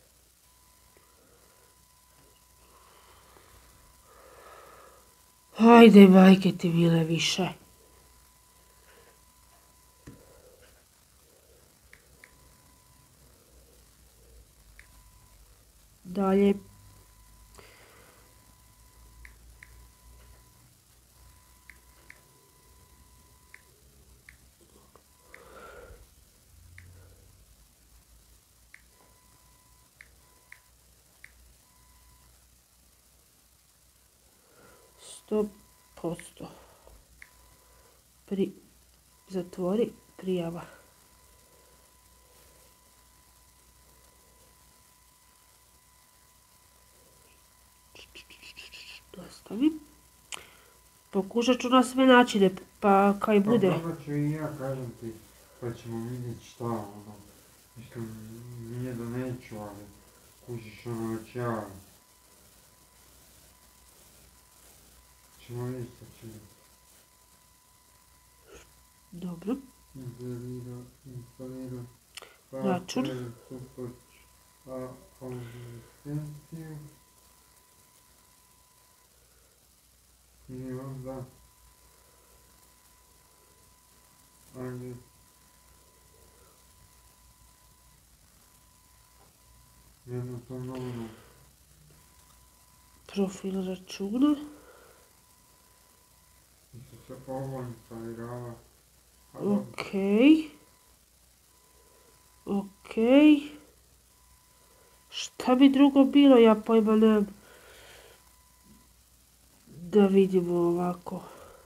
Hajde, majke ti mile, više. Dalje. sto posto. Pri... Zatvori, prijava. Nastavim. Pokušat ću na sve načine, pa kaj bude. Pa probat ću i ja, kažem ti, pa ćemo vidjeti šta, ono. Mislim, nije da neću, ali kužiš ono već ja. Ćemo vidjeti šta će biti. Dobro. Instalira, instalira. Račun. Support, a autenticiju. I onda... Ajde. Jednostavno ono. Profil računa. I se ovo instalirava. Okej. Okej. Šta bi drugo bilo, ja pojma nemam. Da vidimo ovako.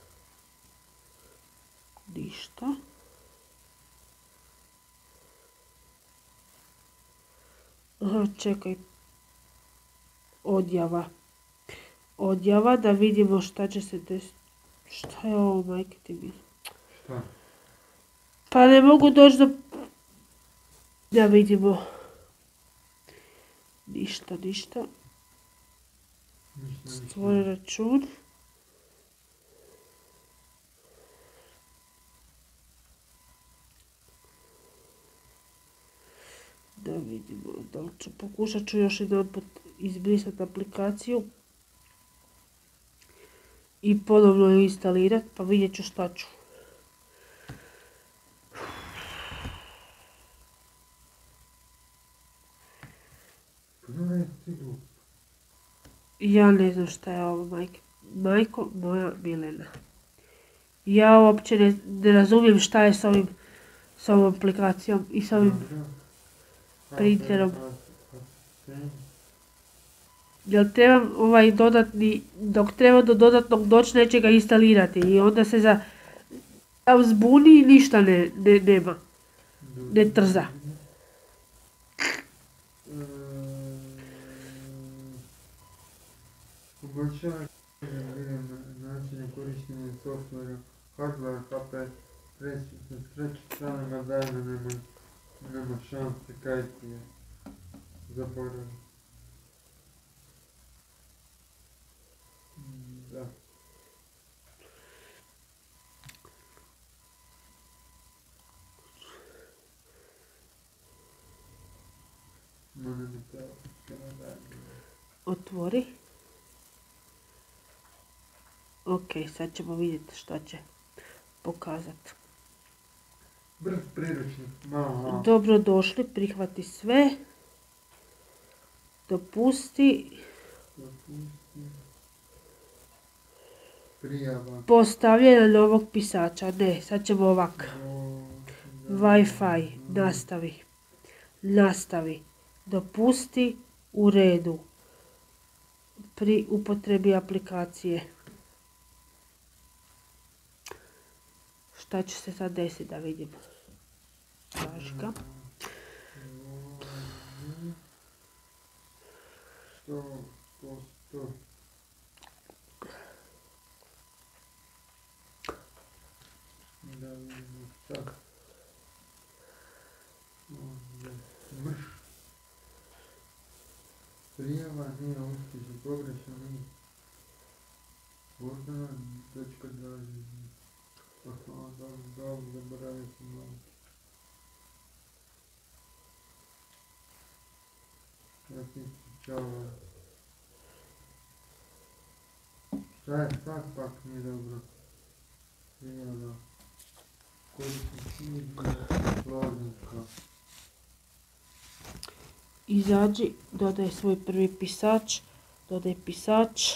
Ništa. Aha, čekaj. Odjava. Odjava, da vidimo šta će se desiti. Šta je ovo, majke ti mi? Šta? Pa ne mogu doći do... Da vidimo. Ništa, ništa. Stvori račun. Da vidimo, da li ću, pokušat ću još jedan put izbrisati aplikaciju i ponovno ju instalirati, pa vidjet ću šta ću. Ja ne znam šta je ovo, majke. Majko moja Milena. Ja uopće ne, ne razumijem šta je s ovim, s ovom aplikacijom i s ovim printerom. Jel trebam ovaj dodatni, dok treba do dodatnog doći nečega instalirati i onda se za tam zbuni i ništa ne, ne, nema. Ne trza. Poboljšavanje načina korištenja softvera, hardware, H P, presutno s treće strane ga daje da nema, nema šanse kaj ti je zaboraviti. Da. Mana mi to kada daje. Otvori. Ok, sad ćemo vidjeti šta će pokazati. Brz priručnik, malo. Dobro došli, prihvati sve. Dopusti. Dopusti. Prijava. Postavljanje novog pisača. Ne, sad ćemo ovak. Wi-Fi, nastavi. Nastavi. Dopusti, u redu. Pri upotrebi aplikacije. šta će se sad desiti da vidim. Daška. Sto posto. Da vidimo sad. Onda mrš. Prijava nije uspješno, pogrešno nije. Gordana, točka draži. Aha, dobro, dobro, zaboravio sam malo. Ja ti ispričavam. Šta je sad pak nije dobro? Prijava. Korisnik knjiga, sloznika. Izađi, dodaj svoj prvi pisač, dodaj pisač.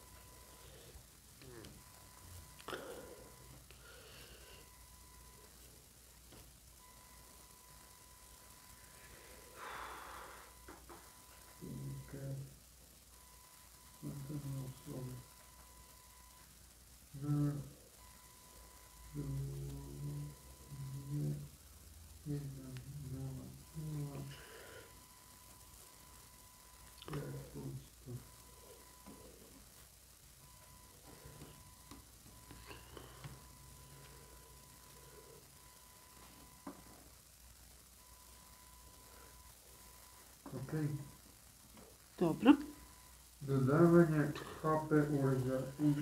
Ok. Dobro. Dodavanje H P uređaja u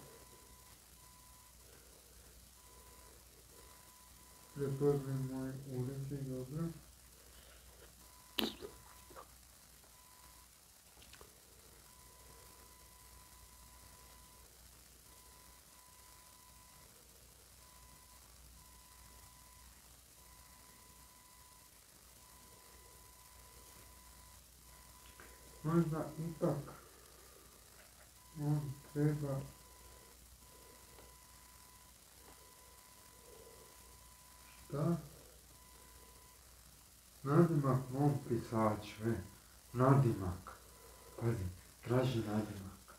prepoznaj moj uređaj, dobro. Možda ipak on treba šta? Nadimak mom pisaču, e, nadimak. Pazi, traži nadimak.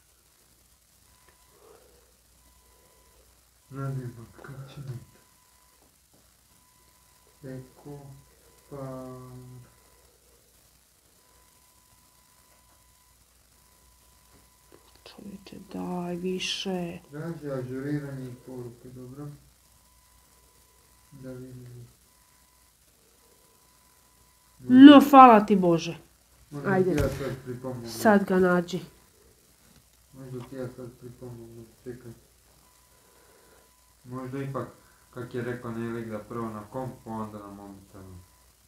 Nadimak, kako će mi to? Eko, par... Čovječe, daj više. Traži ažuriranje i poruke, dobro? Da vidimo. No, hvala ti Bože. Možda Ajde. ti ja sad pripomognu. Sad ga nađi. Možda ti ja sad pripomognu, čekaj. Možda ipak, kak je rekao Nelik, da prvo na kompu, onda na mobitelu.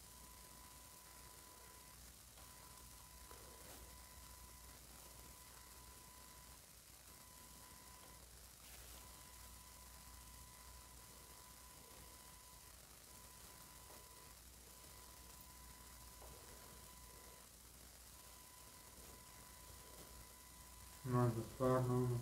Možda stvarno ono.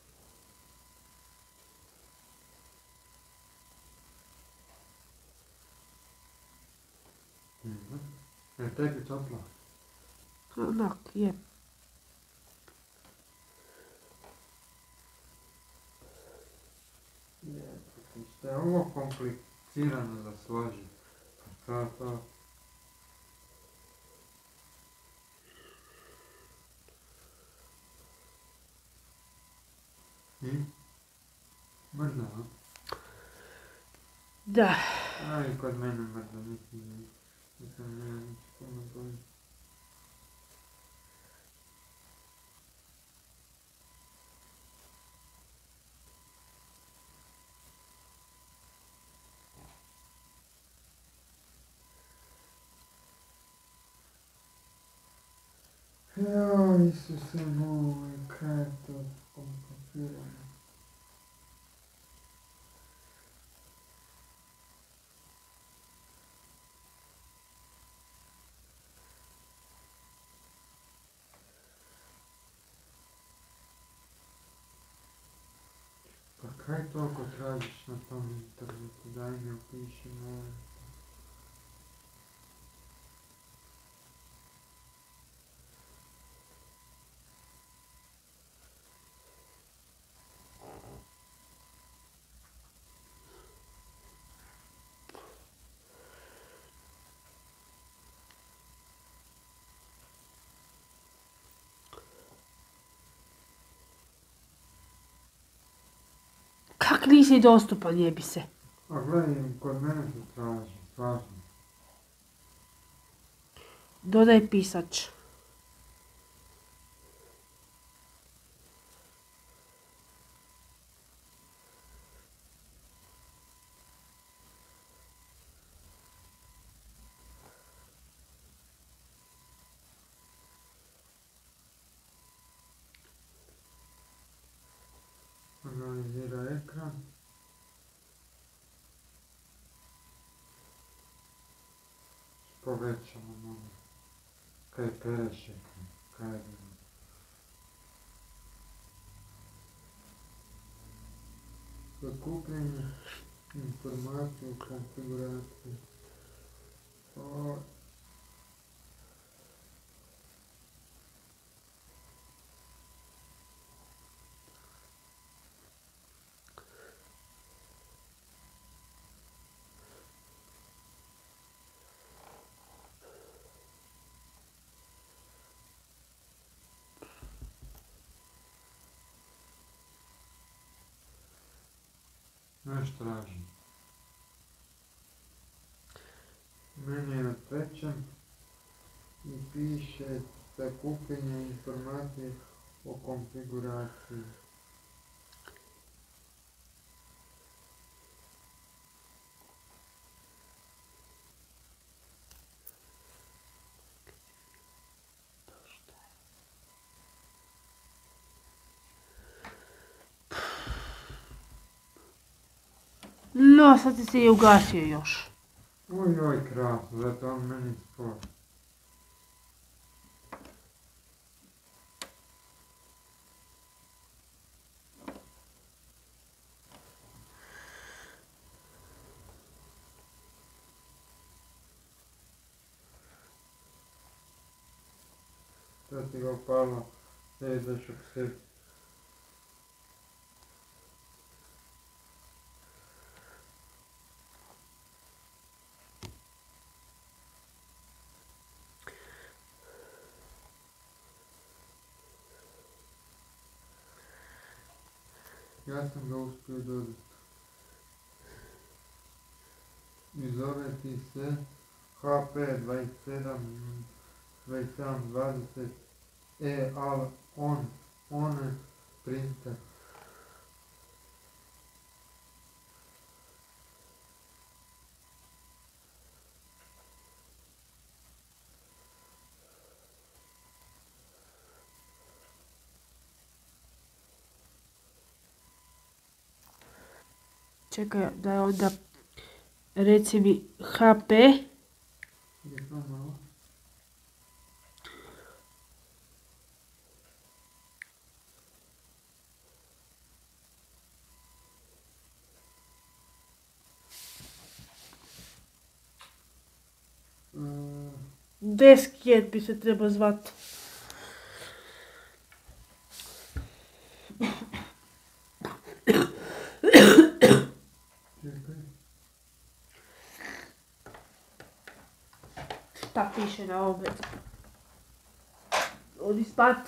Mhm. Je tebi toplo? Onak, je. Je, što je ovo komplicirano da složi. To, to. I? Mrzno, a? Da. A i kod mene mrzno, mislim, nisam nema nič puno bolje. Joj, Isuse moj, kaj je to komplicirano. Pa kaj toliko tražiš na tom internetu, daj mi opiši, molim. Ak nisi dostupan, jebi se. A gledaj, kod mene se traži, stvarno. Dodaj pisač. Analizira ekran. Povećamo malo. Kaj pereš ekran, kaj je bilo. Sakupljanje informacije u konfiguraciji. O, Znaš tražim. Meni je otpečen i piše sakupljanje informacije o konfiguraciji. No, sad ti se je ugasio još. Oj, oj, krasno, zato on meni spor. To ti ga upalo, da ideš u sebi. Ja sam ga uspio dodati. I zove ti se H P dvadeset sedam dvadeset sedam dvadeset E, ali on, on je printer. Čekaj, da je onda, reci mi H P. Je to malo? Uh, Deskjet bi se trebao zvat. čekaj. Šta piše na ovome? Odi spat.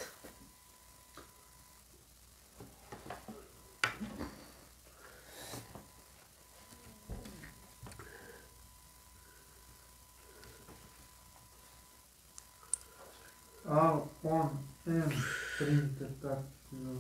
Al, on, M, printer, tako se zove.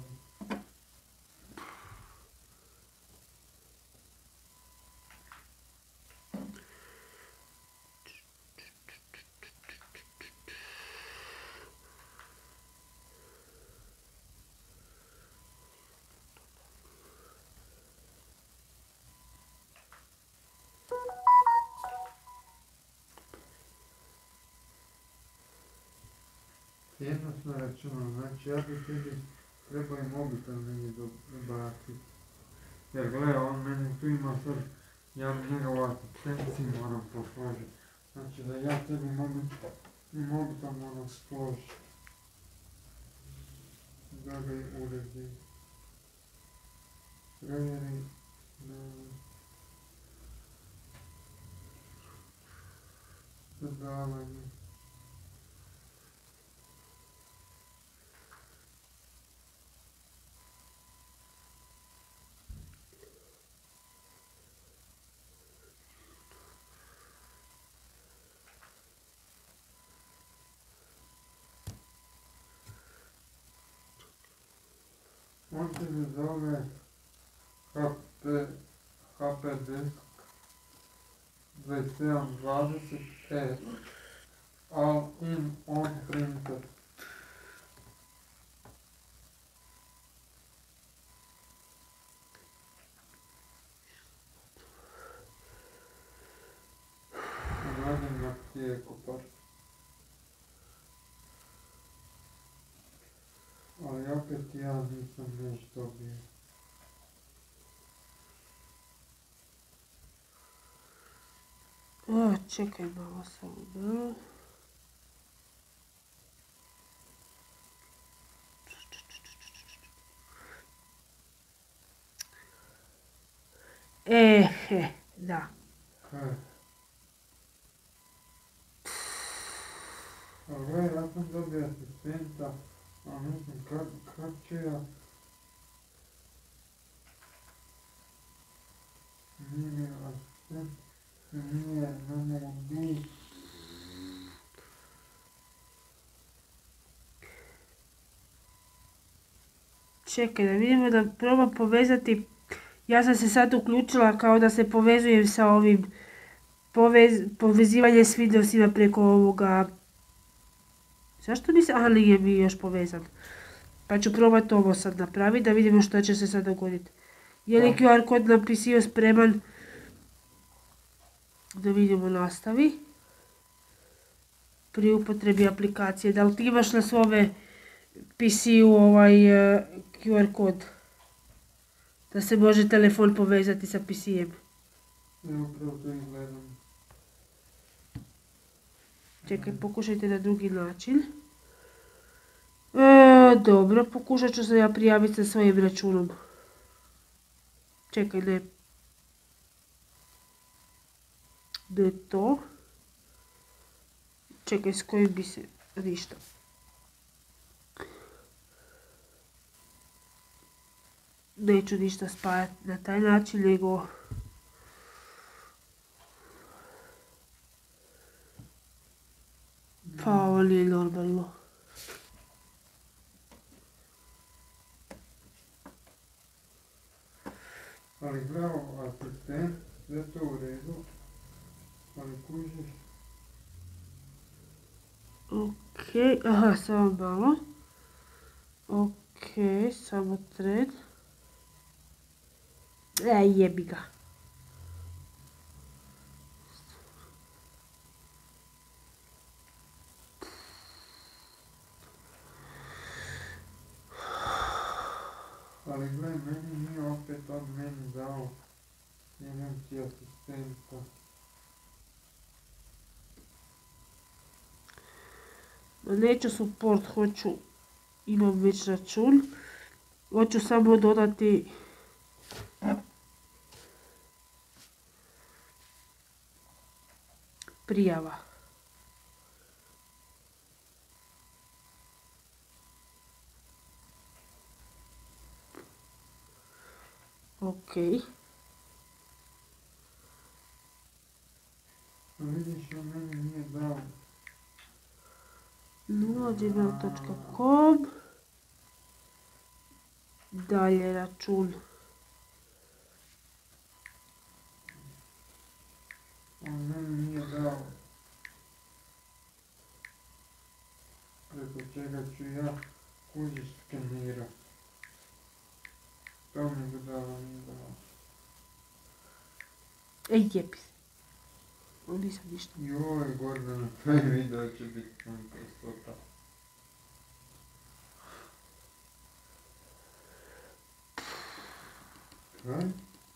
Jednostavno računalo, znači ja bi tebi trebao i mobitel negdje dobaciti. Jer gledaj, on meni tu ima sad, ja njegovu asistenciju moram posložiti. Znači da ja tebi mobitel, i mobitel moram složiti. Da ga i uredi. Provjeri, da... Dodavanje. On se zove H P, H P Disk dvajset sedam dvadeset E All-in-on printer. Radim na tijeku par. Ali opet ja nisam nešto dobio. A, čekaj malo samo, da. E, he, da. Kaj? Ali gledaj, ja sam dobio asistenta, a mislim, kad, kad ću ja... Nije mi asistent, nije, ne mogu biti. Čekaj da vidimo, da probam povezati. Ja sam se sad uključila kao da se povezujem sa ovim povez, povezivanje s videosima preko ovoga. Zašto mi se, aha, nije mi još povezan. Pa ću probati ovo sad napraviti da vidimo što će se sad dogoditi. Je li Q R kod nam P C-u spreman? Da vidimo, nastavi. Pri upotrebi aplikacije. Da li ti imaš na svome P C-u ovaj Q R kod? Da se može telefon povezati sa P C-em. Ja upravo to izgledam. Čekaj, pokušajte na drugi način. E, dobro, pokušat ću se ja prijaviti sa svojim računom. Čekaj, ne. Ne to. Čekaj, s kojim bi se... ništa. Neću ništa spajati na taj način, nego... Pa ovo nije normalno. Ali bravo, asistent, sve to u redu. Ali kužiš. Okej, aha, samo malo. Okej, samo tren. E, jebi ga. Ali gledaj, meni nije opet on meni dao jedan ti asistenta. Neću support, hoću, imam već račun. Hoću samo dodati prijava. Ok. Vidiš, on meni nije dao. nula gmail točka com. Dalje račun. On meni nije dao. Preko čega ću ja kužiš skenira. To mi ga dao, nije dao. Ej, jebi se. O, nisam ništa. Joj, Gordana, taj video će biti tanka stota. Kaj?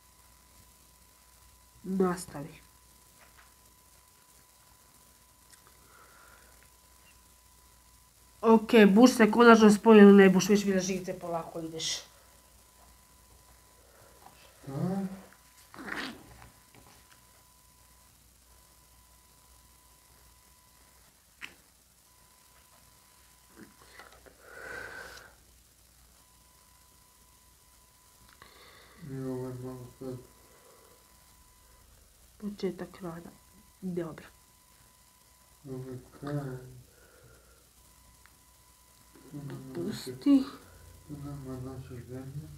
Nastavi. Ok, buš se konačno spojilo, ne buš, već mi na živce polako ideš. Šta? I ovo je malo sad. Početak rada. Dobro. Ovo je kaj? Pusti. Tu nama naša zemlja.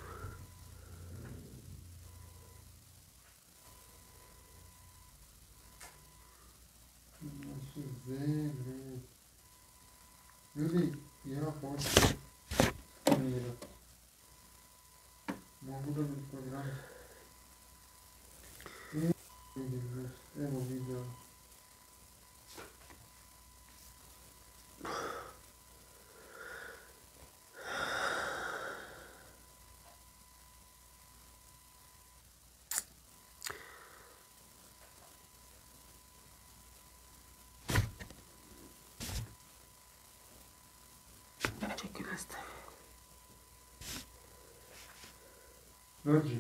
Naša zemlja. Ljudi, ja hoću skanirati. Mogu dobiti program. I vidim nešto. Evo video. Čekaj, nastavi. Dođi.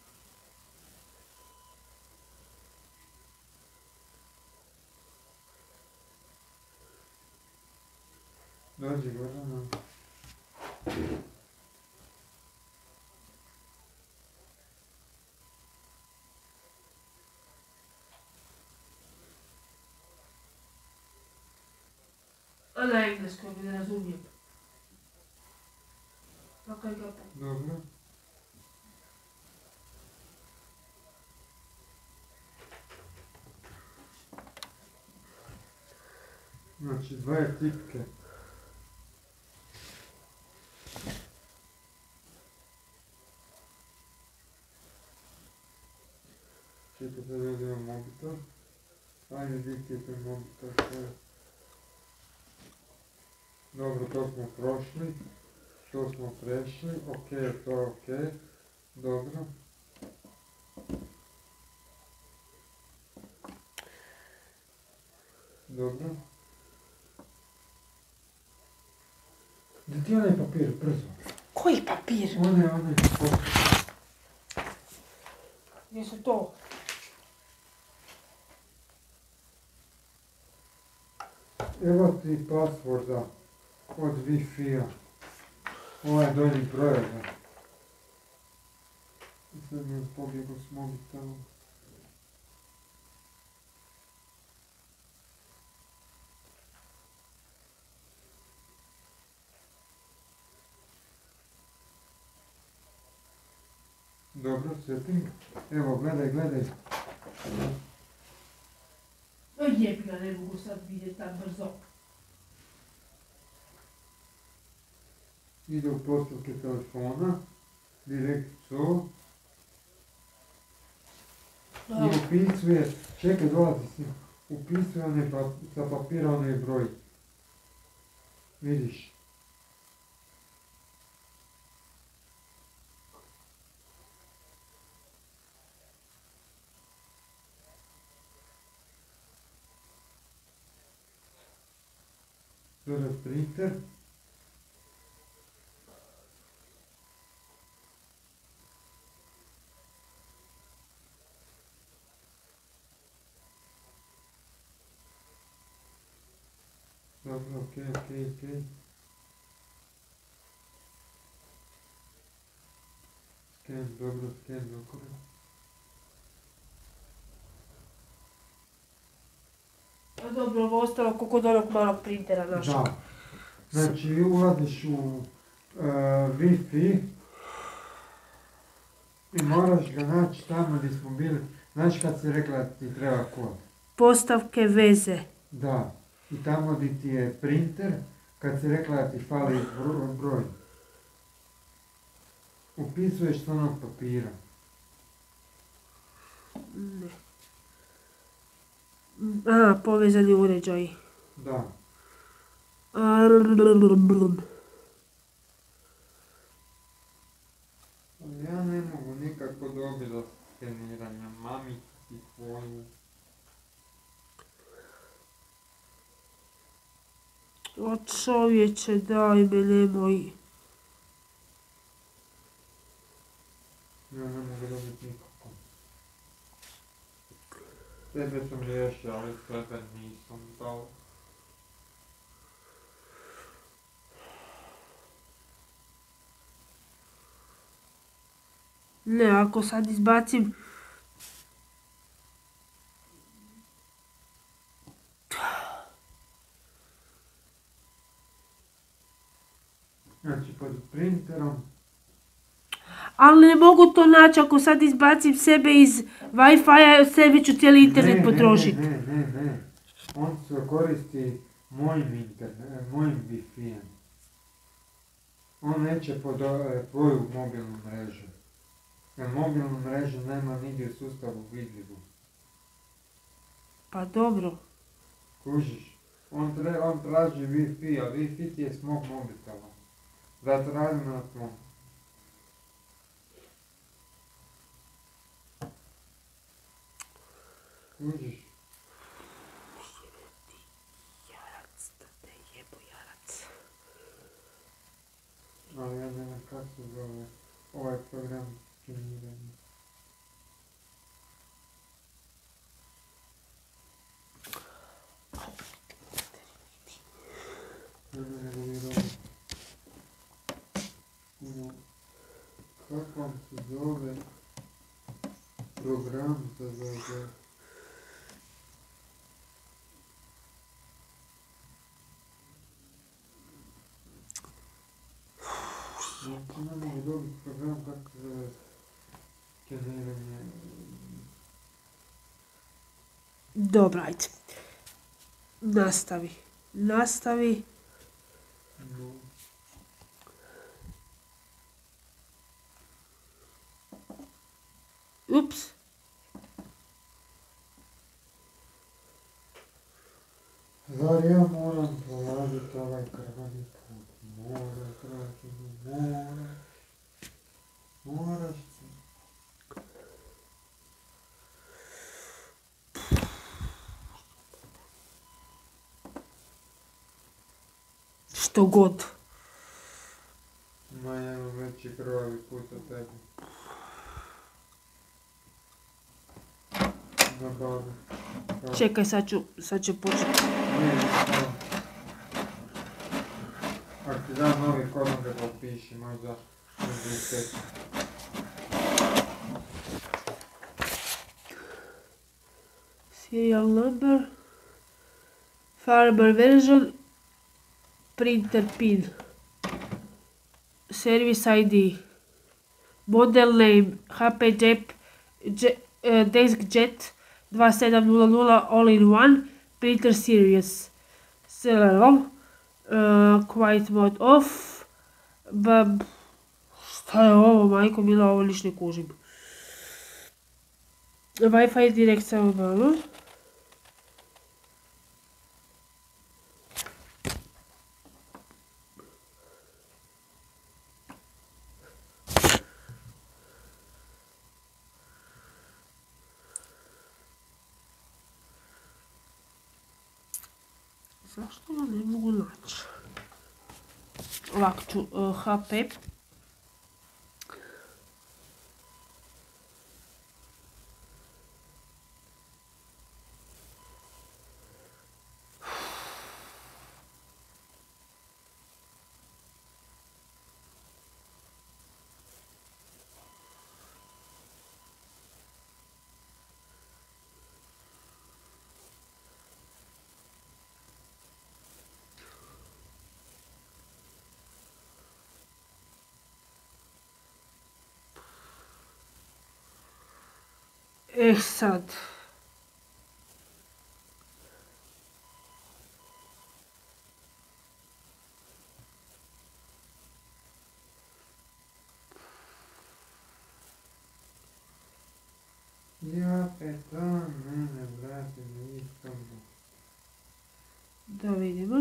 Dođi, Gordana. A na engleskom, ne razumijem. Pakaj ga pa. Dobro. Znači, dvaje tipke. Čekaj, sad ja imam mobitel. Ajde, di ti je taj mobitel? Dobro, to smo prošli. To smo prešli. Ok, to je ok. Dobro. Dobro. Gdje ti je onaj papir, brzo? Koji papir? One, one, papir. Gdje su to? Evo ti passworda od Wi-Fi-a. Ovaj donji broj, da. I sad mi je pobjego s mobitelom. Dobro, setting. Evo, gledaj, gledaj. O jebi ga, ne mogu sad vidjeti tak brzo. Ide u postavke telefona. Direkt co. I upisuje, čekaj, dolazi si. Upisuje onaj pa, sa papira onaj broj. Vidiš. Zove printer. Dobro, okej, okej, okej. Scan, dobro, scan, dobro. A dobro, ovo ostalo kako kod onog malog printera našeg. Da. Znači, ulaziš u uh, Wi-Fi i moraš ga naći tamo gdje smo bili. Znaš kad si rekla da ti treba kod? Postavke veze. Da. I tamo gdje ti je printer, kad si rekla da ti fali bro- broj. Upisuješ s onog papira. Ne. A, povezani uređaji. Da. A, Ali ja ne mogu nikako dobiti do skeniranja mamicu ti tvoju. o čovječe, daj me, nemoj. Ja ne mogu dobiti nikako. Tebe sam riješio, ali sebe nisam dao. Ne, ako sad izbacim... Znači pod printerom. Ali ne mogu to naći ako sad izbacim sebe iz Wi-Fi-a, sebi ću cijeli internet potrošiti. Ne, ne, ne, ne. On se koristi mojim internet, mojim Wi-Fi-em. On neće pod tvoju mobilnu mrežu. Jer mobilnu mrežu nema nigdje u sustavu vidljivu. Pa dobro. Kužiš, on, tre, on traži Wi-Fi, a Wi-Fi ti je s mog mobitela. Zato radim na tvom. Kužiš? Jarac, da te jebo jarac. Ali ja ne znam kako se zove ovaj program skeniranja. Ne znam nego mi robi. Kako vam se zove program za zove? Znači ne mogu dobiti program kako se zove skeniranje. Dobro, ajde. Nastavi. Nastavi. No. Ups. Zar ja moram prolaziti ovaj krvani put? Mora, tražimo, mora. Moraš se. Što god. Ma ja imam veći krvavi put od tebe. Na babi. Čekaj, sad ću, sad ću početi. Ne, ne. Ako ti dam novi kod, onda ga potpiši, možda možda i teći. Serial number. Farmer version. Printer pin. Service I D. Model name. H P Jet. Jet uh, DeskJet dva sedam nula nula all in one. Printer series. Serial. Uh, quiet mode off. Bab. Šta je ovo, majko mila, ovo niš ne kužim. Wi-Fi direkt samo malo. Zašto ja ne mogu naći? Ovako ću uh, H P. E sad. Ja petan, mene vrati na Istanbul. Da vidimo.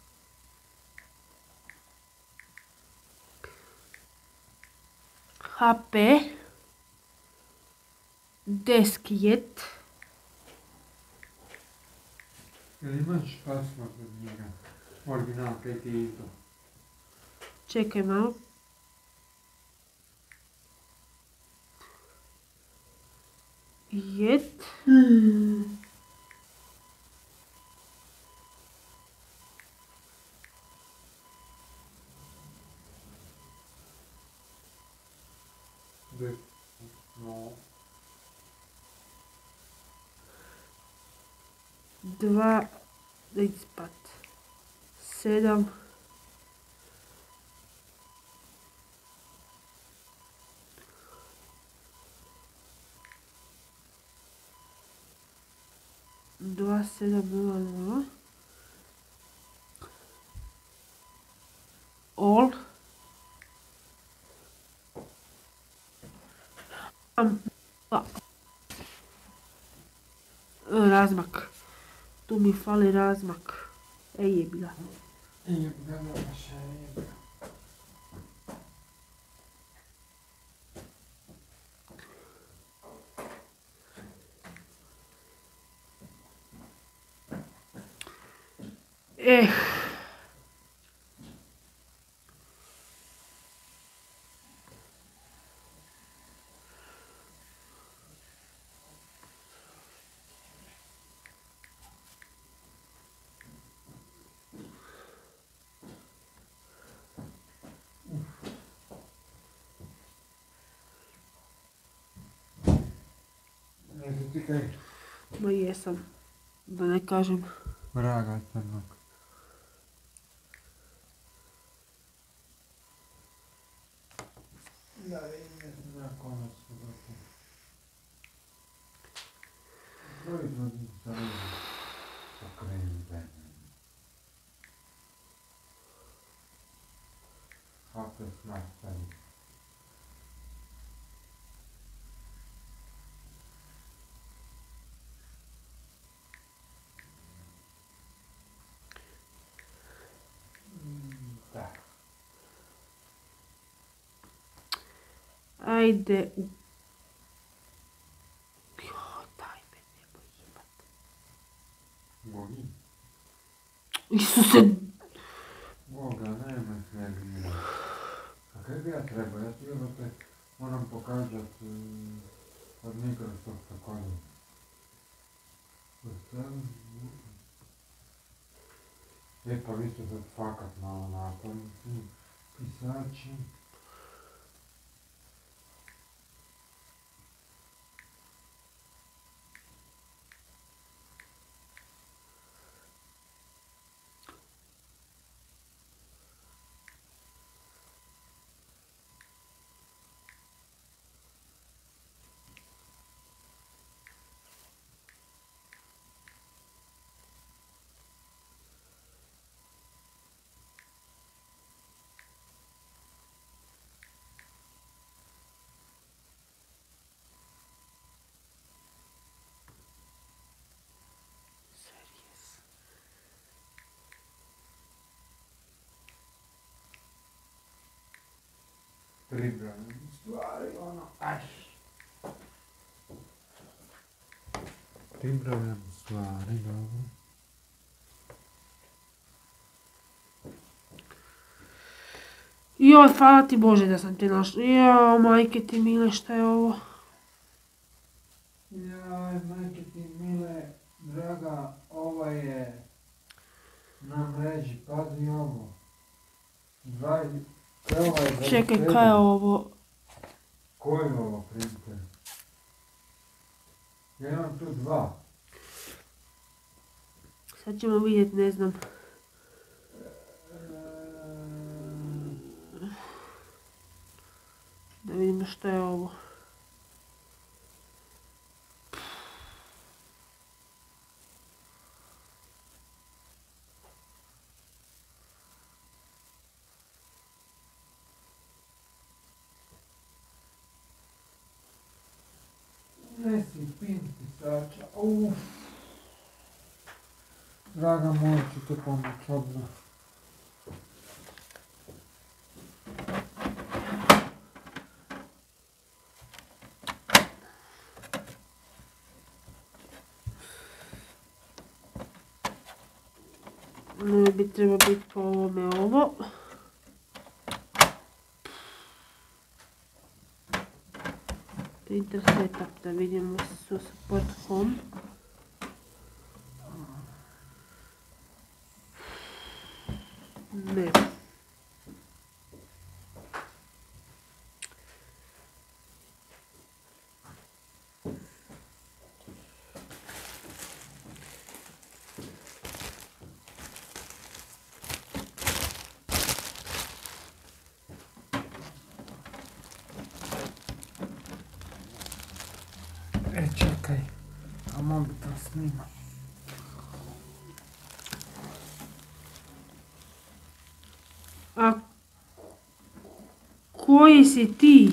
H P. DeskJet. Jel imaš password od njega? Original, kaj ti je izdao? Čekaj malo. Jet. Hmm. Desk, no. Dva. Ispat. Sedam. dva sedam nula nula. All. Razmak. Tu mi fali razmak. Ej jebila. Jebila naša jebila. Eh. Jesi ti kaj? Ma jesam. Da ne kažem. Vraga crnog. Da vidim na konac pogotovo. Proizvodni stavljaju pokrenu zemlju. H P Smart Service. Da. Ajde u... Joj, daj me, nemoj jebat. Bogi? Isuse! Boga, nemoj se nervirati. A kaj bi ja trebao? Ja ti jebate moram pokazat um, od Microsofta kodom. E pa vi ste sad fakat malo napraviti. Pisači. Pribrojam stvari, ono, aj. Pribrojam stvari, dobro. Joj, hvala ti Bože da sam te našla. Joj, majke ti mile, šta je ovo? Joj, majke ti mile, draga, ovo je na mreži, pazi ovo. Dva... Čekaj, kaj je ovo? Koji je ovo printer? Ja imam tu dva. Sad ćemo vidjet, ne znam. Da vidimo što je ovo. Nesi pin pisača, uff. Draga moja, ću te pomoć odmah. Ne bi treba biti po ovome ovo. Printer setup, da vidimo su support home. Ne. E, čekaj, a mobitel snima. A koji si ti?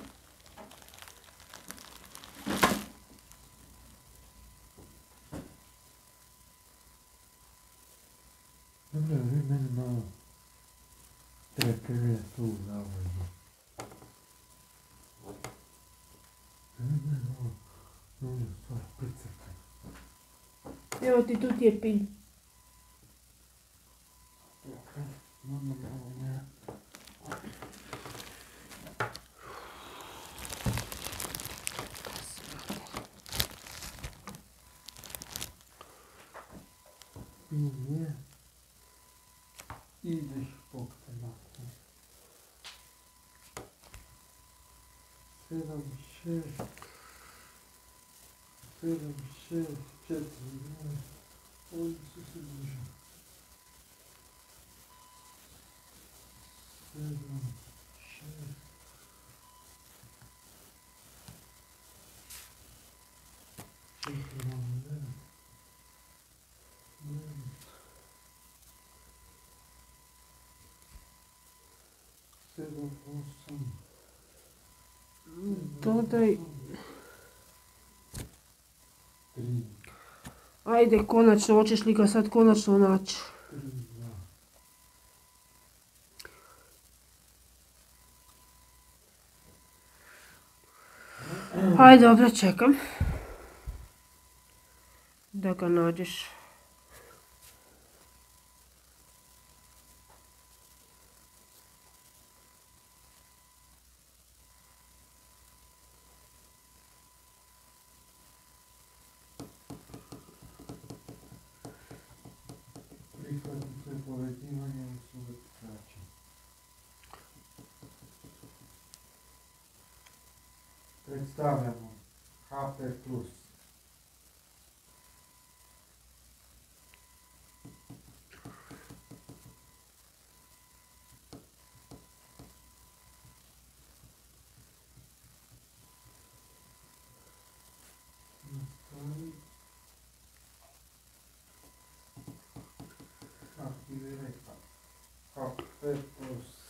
Dobro, vi meni malo trepeve tu zavodno. Vi meni malo, ono stvar pricrtaj. Evo ti, tu ti je pin. Čekaj, malo malo ne. Pin je. Ideš Bog te makne. Sedam, šest, sedam, šest, četiri, jedan, ovdje su se držali. Sedam, šest, četiri, jedan, jedan, sedam, osam, Dodaj. tri, Ajde, konačno, hoćeš li ga sad konačno naći? tri, dva. Ajde, dobro, čekam. Da ga nađeš. Prihvatite povezivanje usluge pisača. Predstavljamo H P plus. Nastavi. Aktiviraj H P plus.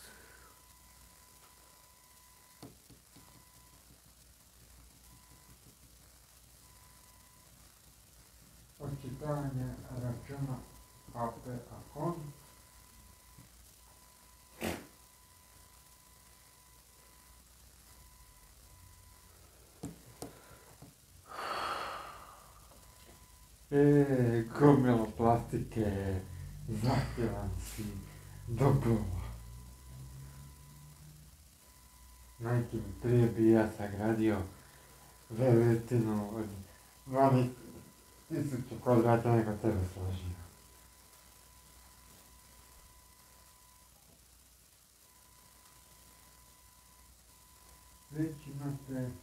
Očitavanje računa H P akont. E, gomilo plastike, zahtjevan si do bola. Majke mi, prije bi ja sagradio veletinu od dvanaest tisuća kvadrata nego tebe složio. Već imate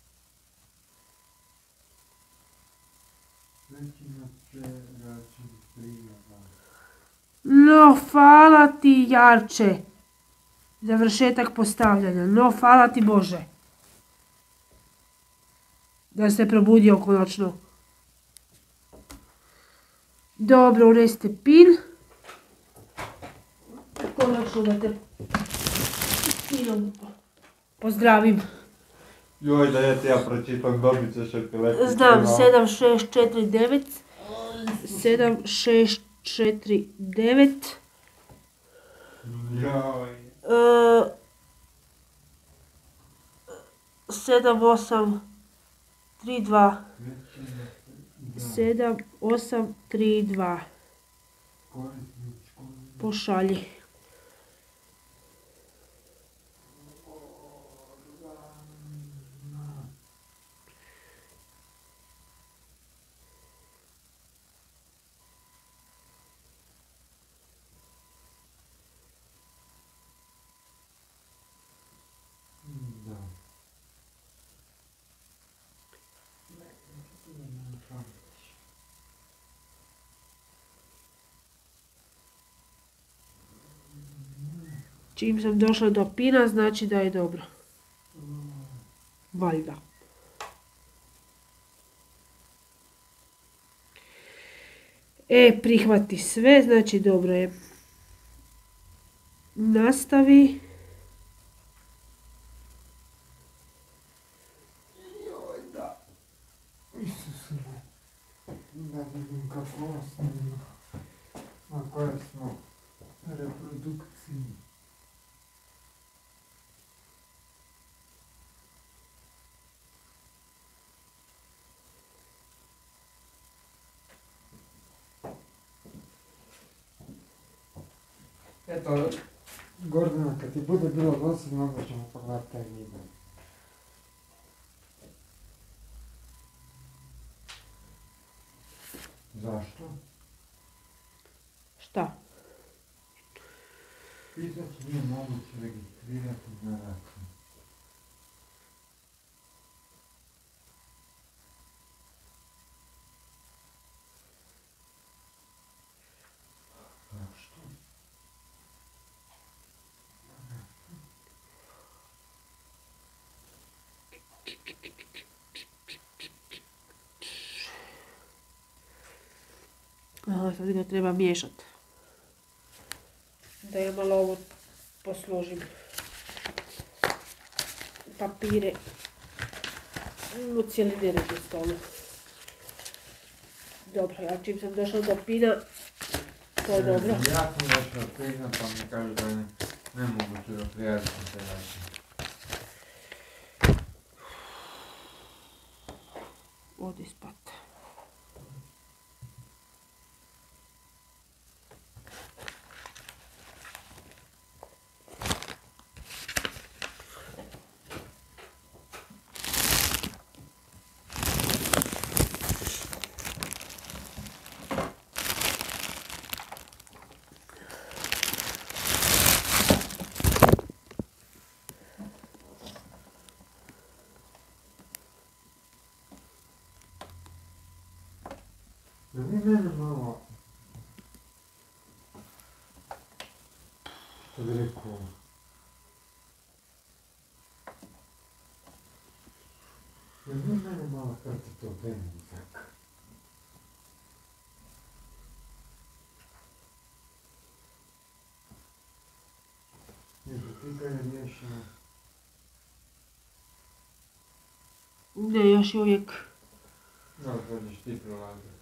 Već imate račun prijava. No, hvala ti, Jarče. Završetak postavljanja. No, hvala ti, Bože. Da se probudio konačno. Dobro, unesite pin. Konačno da te pinom pozdravim. Joj, da ja ti ja pročitam, dobit ćeš epileptiku. Znam, sedam šest četiri devet. sedam šest četiri devet. Joj. sedam osam tri dva. sedam osam tri dva. Pošalji. Čim sam došla do pina, znači da je dobro. Valjda. E, prihvati sve, znači dobro je. nastavi. Joj, da. Isuse, da vidim kako osnovno. Na kojoj smo reprodukciji. Eto, Gordana, kad ti bude bilo dosadno, onda ćemo pogledati taj video. Zašto? Šta? Pisac nije moguće registrirati na račun. Zašto? Aha, sad ga treba miješat. Da ja malo ovo posložim. Papire. U cijeline redu stolu. Dobro, ja čim sam došla do pina, to je dobro. Ja sam došla do pina, pa mi kažu da je nemoguće da prijavim se račun. Odi spat. Da vi mene malo, što bi rekao, da vi mene malo pratite u benizak. Jesu pitanje riješeno? Ne, još uvijek. No, sad ćeš ti prolaziti.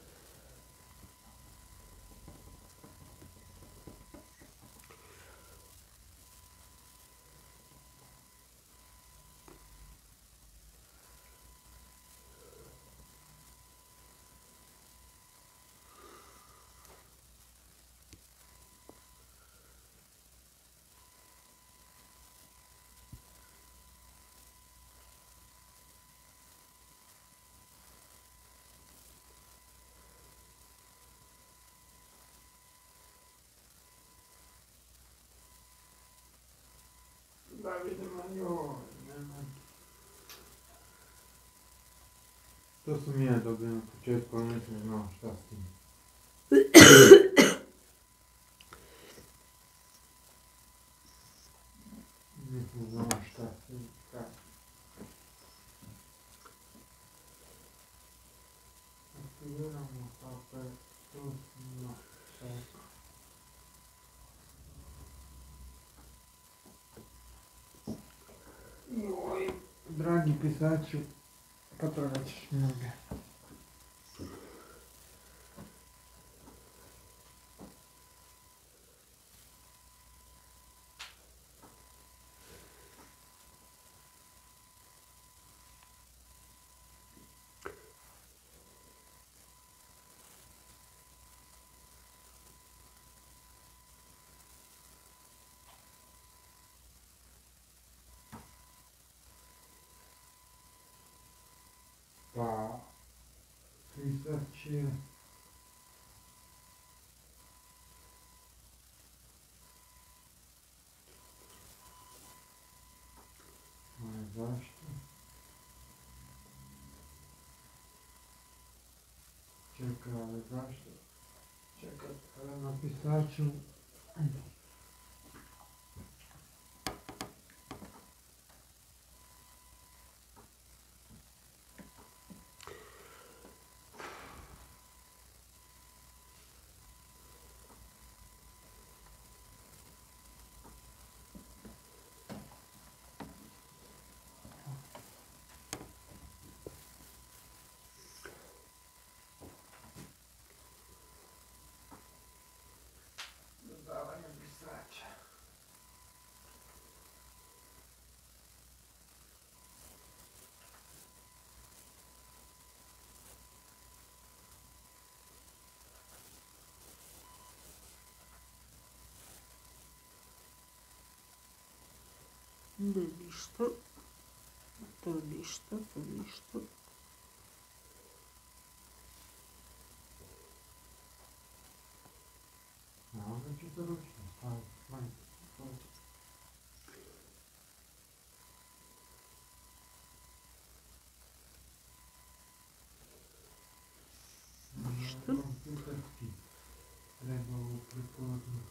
Da vidimo, joj, nema. To sam ja dobio na početku, ali nisam znao šta s tim. Nisam znao šta s tim, kako. Aktiviramo kako je to snima čeka. Joj, dragi pisaču, potragat ćeš mnoge. Pa, pisač je... Ali zašto? Čekaj, ali zašto? Čekaj, ali na pisaču... Ne, ništa. To ništa, to ništa. A onda ću to ručno staviti. Majke, to je. Ništa. Kompjuterski. Treba u prepodnu.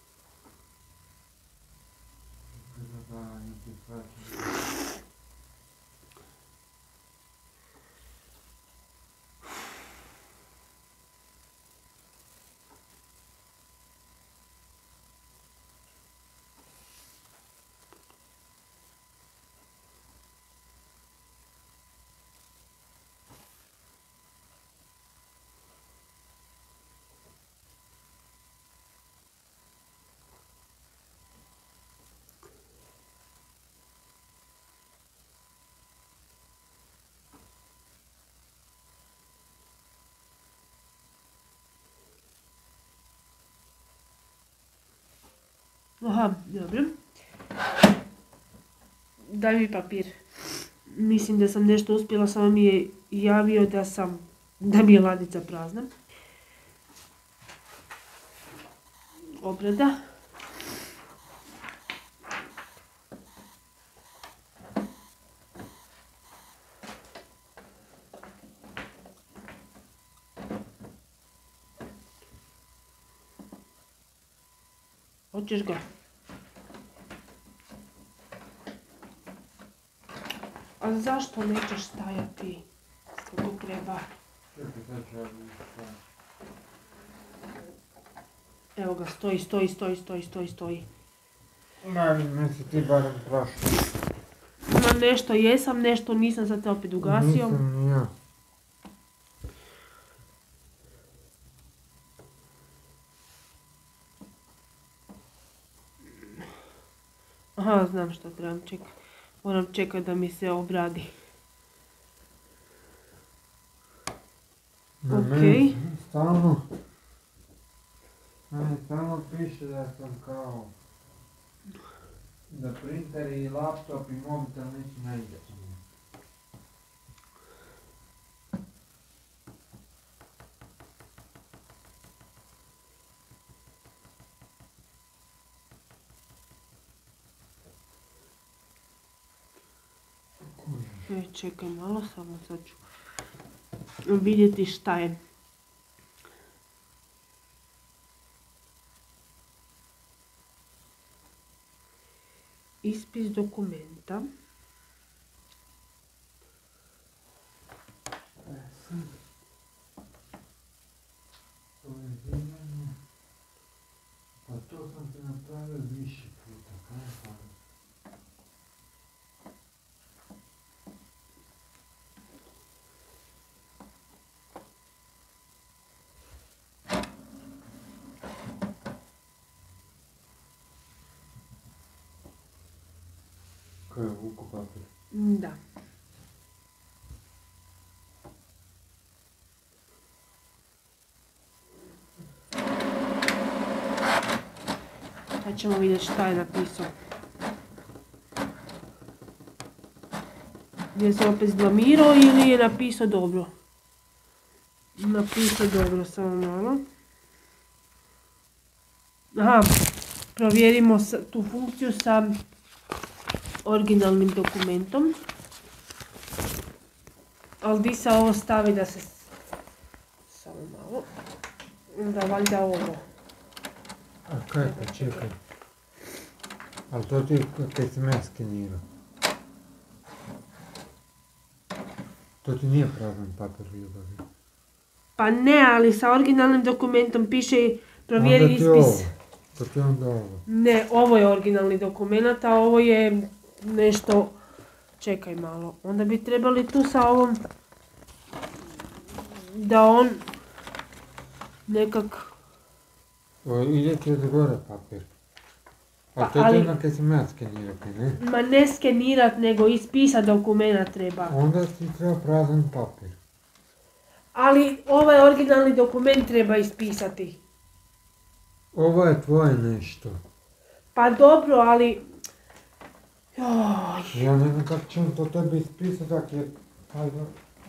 Zadavanje prihvaćanje. Aha, dobro. Daj mi papir. Mislim da sam nešto uspjela, samo mi je javio da sam, da mi je ladica prazna. Obrada. Hoćeš ga? A zašto nećeš stajati kako treba? Evo ga, stoji, stoji, stoji, stoji, stoji, stoji. Mami, me si ti barem prošla. Ma nešto jesam, nešto nisam, sad te opet ugasio. Nisam ni ja. Aha, znam što trebam čekati. Moram čekati da mi se obradi. Na Ok. meni stalno, meni stalno piše da sam kao, da printer i laptop i mobitel neće najdati. E, čekaj malo, samo sad ću vidjeti šta je. Ispis dokumenta. Povezivanje. Pa to sam ti napravio više puta, kaj pa? Kaj je vuku papir? Da. Sad ćemo vidjeti šta je napisao. Je se opet zblamirao ili je napisao dobro? Napisao dobro, samo malo. Aha, provjerimo tu funkciju sa originalnim dokumentom. Ali gdje se ovo stavi da se... Samo malo. Da valjda ovo. A kaj pa čekaj. Ali to ti kaj si me skenirao. To ti nije prazan papir ljubavi. Pa ne, ali sa originalnim dokumentom piše provjeri Onda ti ispis. ovo. To ti onda ovo. Ne, ovo je originalni dokument, a ovo je nešto... Čekaj malo. Onda bi trebali tu sa ovom... Da on... Nekak... O, ide ti od gore papir. A Pa, to ti ali- onda kaj sam ja skenirao, kaj ne? Ma ne skenirat, nego ispisat dokumenta treba. Onda ti treba prazan papir. Ali ovaj originalni dokument treba ispisati. Ovo je tvoje nešto. Pa dobro, ali... Joj. Ja ne znam kako ću to tebi ispisat, ako je taj da...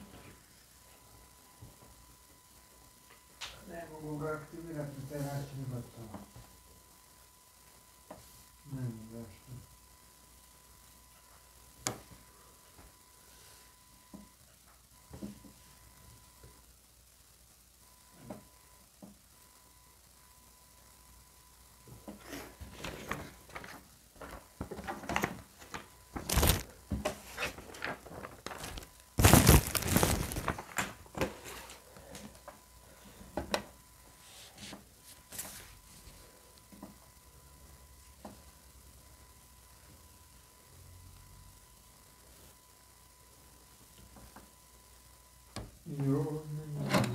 Ne mogu ga aktivirati na taj način, gotovo. Ne znam zašto. Jo, ne, ne.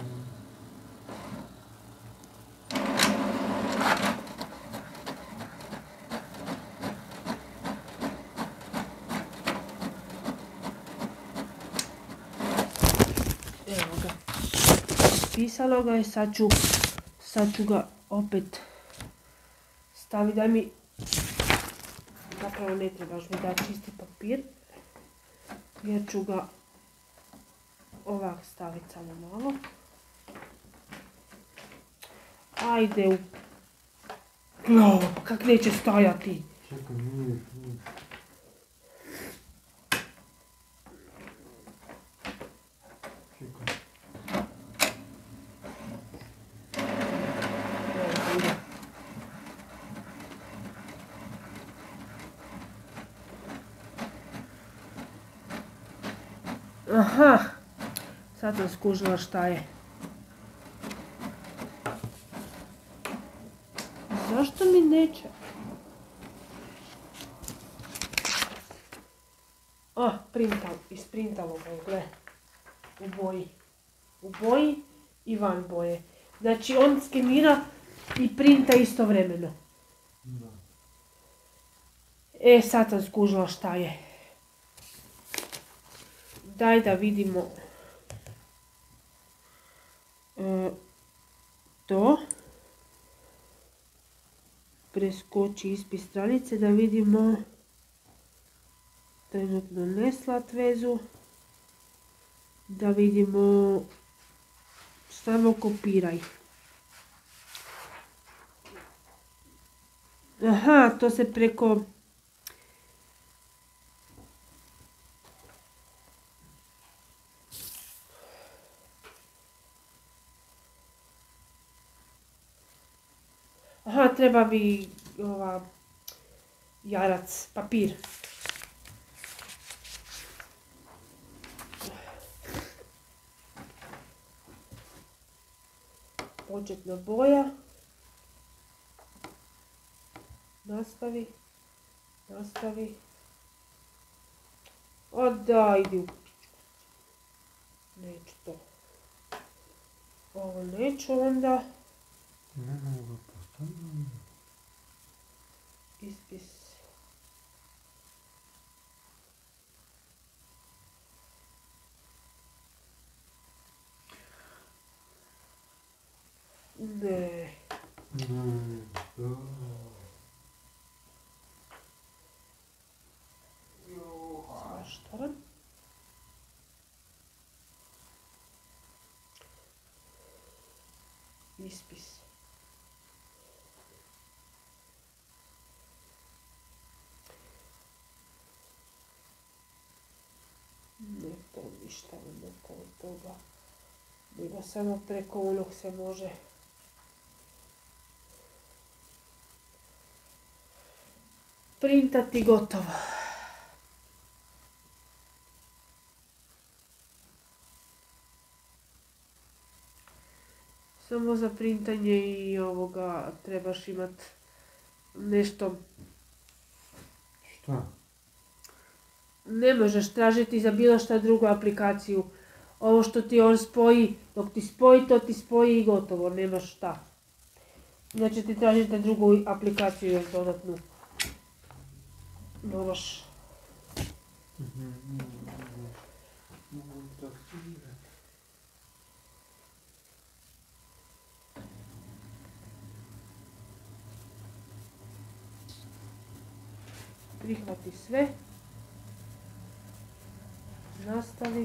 Evo ga. Pisalo ga je, sad ću, sad ću ga opet staviti. Daj mi, zapravo ne trebaš mi dati čisti papir, jer ću ga ovak staviti samo malo. Ajde u... No, kak neće stajati. Čekaj, nije, nije. Čekaj. Evo, ide. Aha, sad sam skužila šta je. Zašto mi neće? A, printal, isprintalo ga je, gle. U boji. U boji i van boje. Znači on skenira i printa istovremeno. Da. E, sad sam skužila šta je. Daj da vidimo e, to. Preskoči ispis stranice da vidimo. Trenutno ne slat vezu. Da vidimo samo kopiraj. Aha, to se preko... Aha, treba mi ova jarac, papir. Početna boja. Nastavi. Nastavi. O da, idi u... Neću to. Ovo neću onda. Ne mogu ga postaviti. Ispis. Ne. Ne, da. Zašto? Ispis. Ne pomišljam oko toga. Nego samo preko onog se može printati gotovo. Samo za printanje i ovoga trebaš imat nešto. Šta? Ne možeš tražiti za bilo šta drugu aplikaciju. Ovo što ti on spoji, dok ti spoji, to ti spoji i gotovo, nemaš šta. Znači ti tražite drugu aplikaciju još dodatnu. Moraš. Prihvati sve. Nastavi.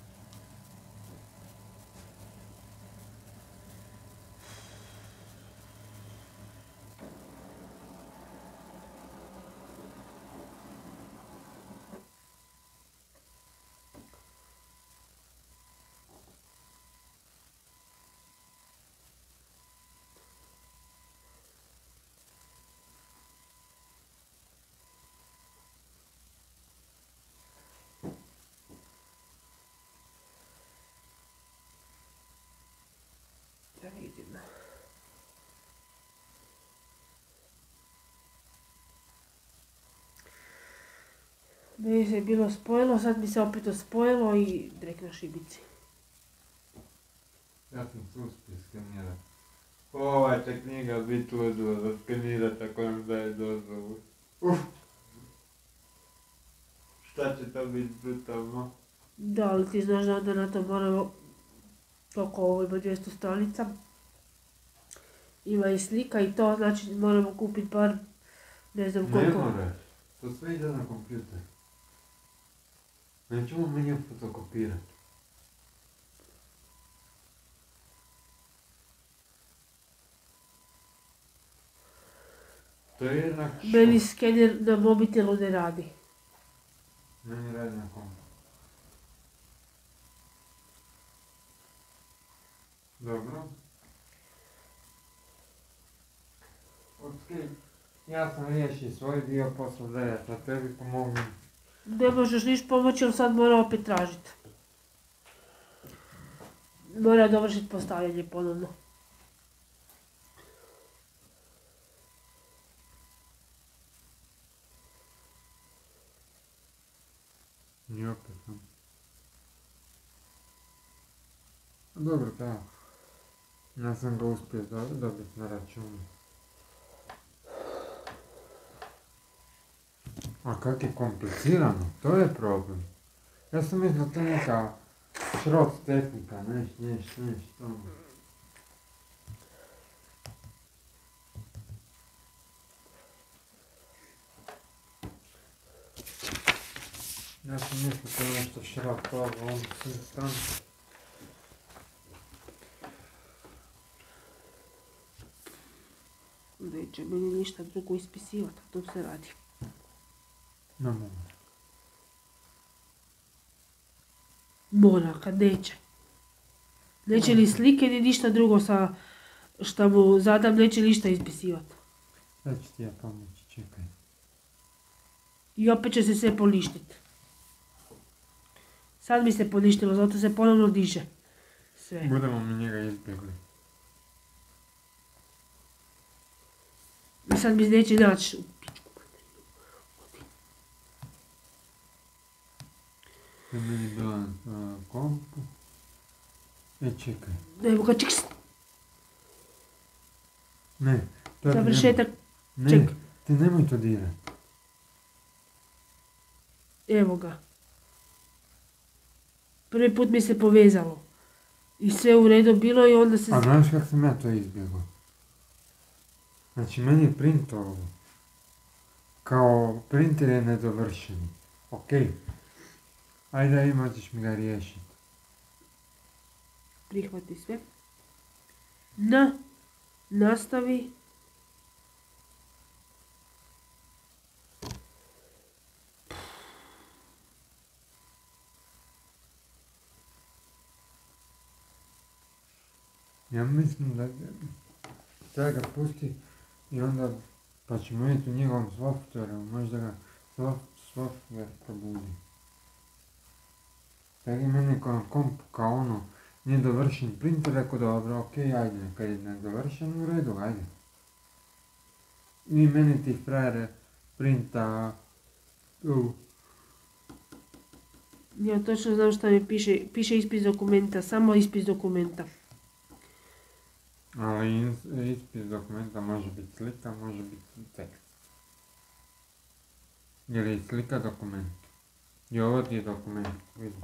Da vidim. Meni se je bilo spojilo, sad mi se opet spojilo i drek na šibici. Ja sam se uspio skenirati. Ova će knjiga biti ludila da skenirati ako nam daje dozvolu. Uf! Šta će to biti brutalno? Da, ali ti znaš da onda na to moramo, koliko ovo ima dvjesto stranica, ima i slika i to, znači moramo kupiti bar, ne znam koliko. Ne moraš, to sve ide na kompjuter. Nećemo meni fotokopirati. To je jednak što? Meni skener na mobitelu ne radi. Meni radi na kompu. Dobro. Okej, ja sam riješio svoj dio posla da ja sa tebi pomognem. Ne možeš niš pomoći, jer sad mora opet tražiti. Mora dovršiti postavljanje ponovno. I opet, no. Dobro, da. Ja sam ga uspio dobiti na računu. A kak je komplicirano, to je problem. Ja sam mislio da to je neka šrot tehnika, neš, neš, neš, to. Ja sam mislio da je nešto šrot, ovo, on sve stane. Neće meni ništa drugo ispisivati, o tom se radi. Ne mogu. Mora, kad neće. Neće ni slike, ni ništa drugo sa šta mu zadam, neće ništa ispisivati. Sad ću ti ja pomoći, čekaj. I opet će se sve poništiti. Sad mi se poništilo, zato se ponovno diže. Sve. Budemo mi njega izbjegli. I sad mi neće naći u pičku. To je meni bila na kompu. E, čekaj. Evo ga, čiks. Ne, to ti Završetak. nemoj. Ček. Ne, ti nemoj to dirati. Evo ga. Prvi put mi se povezalo. I sve u redu bilo i onda se... A znaš kako sam ja to izbjegao? Znači, meni je print ovo. Kao printer je nedovršen. Okej. Ajde, ima, ćeš mi ga riješiti. Prihvati sve. Na. Nastavi. Ja mislim da treba ga pusti i onda pa ćemo vidjeti u njegovom softwareu, možda ga soft, software probudi. Tako je meni kao komp, kao ono, nije dovršen printer, rekao dobro, okej, okay, ajde, kad je nedovršen, u redu, ajde. I meni ti frajere printa, uh. Ja točno znam šta mi piše. Piše ispis dokumenta, samo ispis dokumenta. Ali ispis dokumenta može biti slika, može biti tekst. Jer je slika dokument. I ovo ti je dokument, vidim.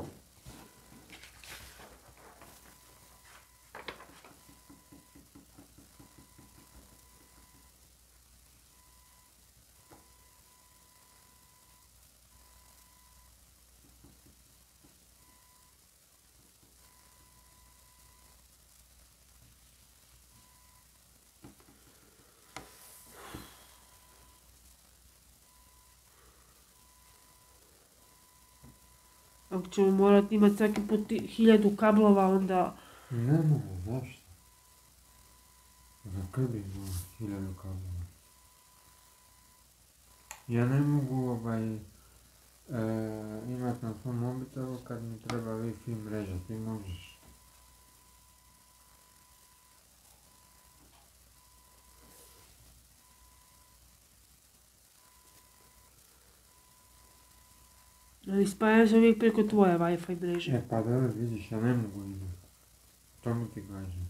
Ako ćemo morati imati svaki put hiljadu kablova, onda... Ne mogu, zašto? Za kaj bi imao hiljadu kablova? Ja ne mogu ovaj... E, imat na svom mobitelu kad mi treba Wi-Fi mreža, ti možeš. Ali spajam se uvijek preko tvoje Wi-Fi mreže. E pa dobro, vidiš, ja ne mogu imat. To mi ti kažem.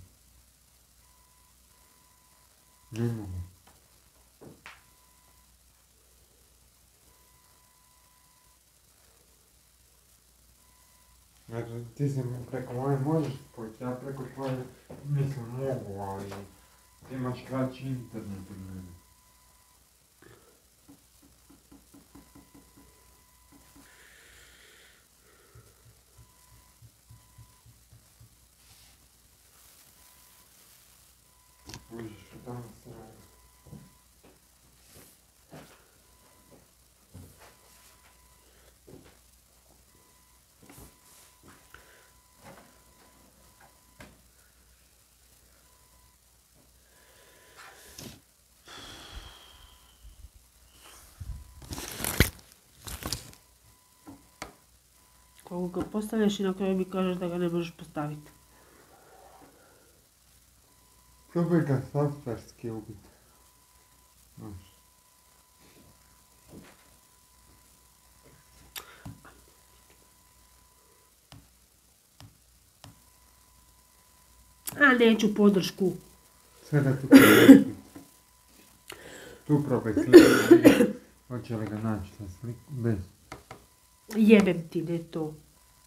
Ne mogu. Znači, ti se preko moje možeš spojiti, ja preko tvoje mislim mogu, ali ti imaš kraći internet od mene. Užiš, što tamo se radi? Kako ga postavljaš i na kraju mi kažeš da ga ne možeš postaviti. Probaj ga softverski ubiti. Znaš. A, neću podršku. Sve da tu probaj. Tu probaj sliku. Hoće li ga naći sa sliku? Bez. Jebem ti, ne to.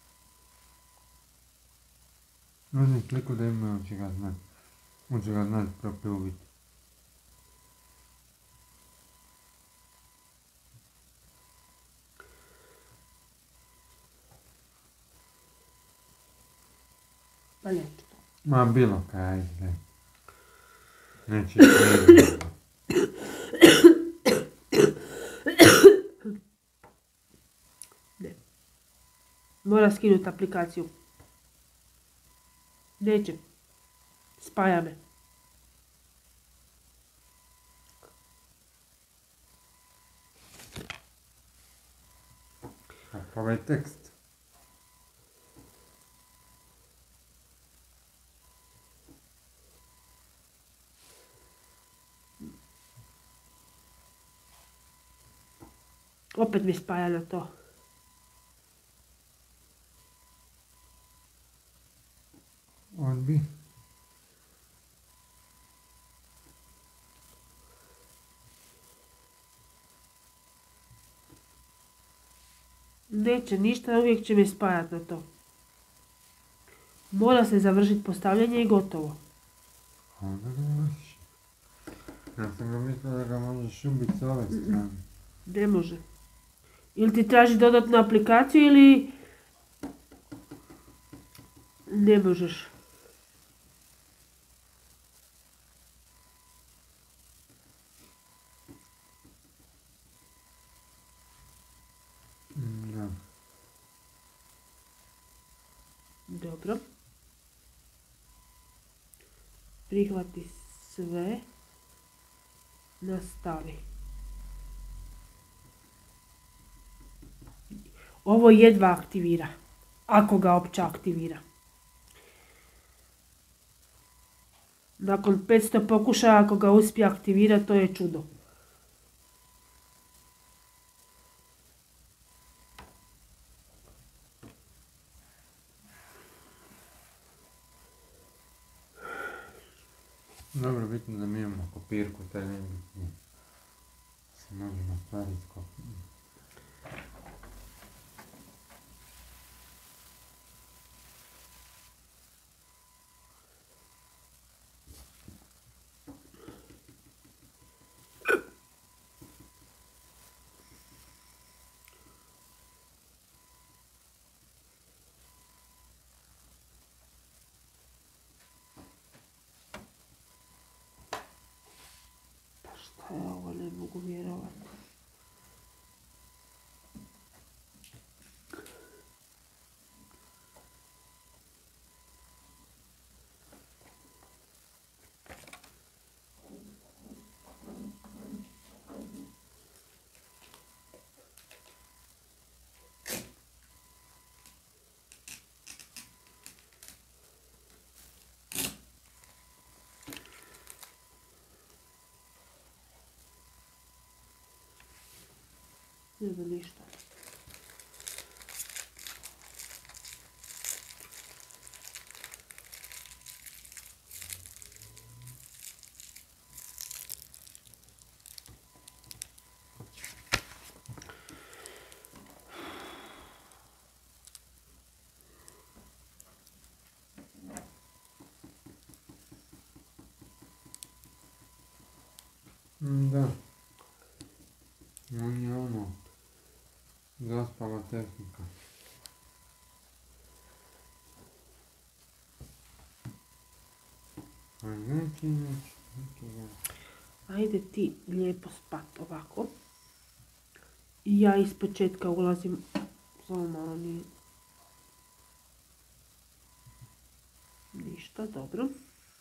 Uzmi sliku da ima hoće ga znati. Hoće ga znati probaj ubiti. Pa neću to. Ma bilo kaj, ajde. Neće gledati. Ne. Mora skinuti aplikaciju. Neće. Spaja me. A ovaj tekst. Opet mi spaja na to. Odbi. Neće ništa, uvijek će mi spajati na to. Mora se završiti postavljanje i gotovo. Onda ga možeš. Ja sam ga mislila da ga možeš ubiti s ove strane. Ne može. Ili ti traži dodatnu aplikaciju ili... Ne možeš. Da. Dobro. Prihvati sve. Nastavi. Ovo jedva aktivira. Ako ga uopće aktivira. Nakon petsto pokušaja, ako ga uspije aktivirati, to je čudo. Dobro, bitno da mi imamo kopirku, taj ne bitno. Se možemo stvari skopiti. Šta je ovo, ne mogu vjerovati. Nema ništa. Da. On je ono, zaspala tehnika. A neki, neki, neki, Ajde ti lijepo spat ovako. I ja iz početka ulazim, samo malo nije. Ništa, dobro.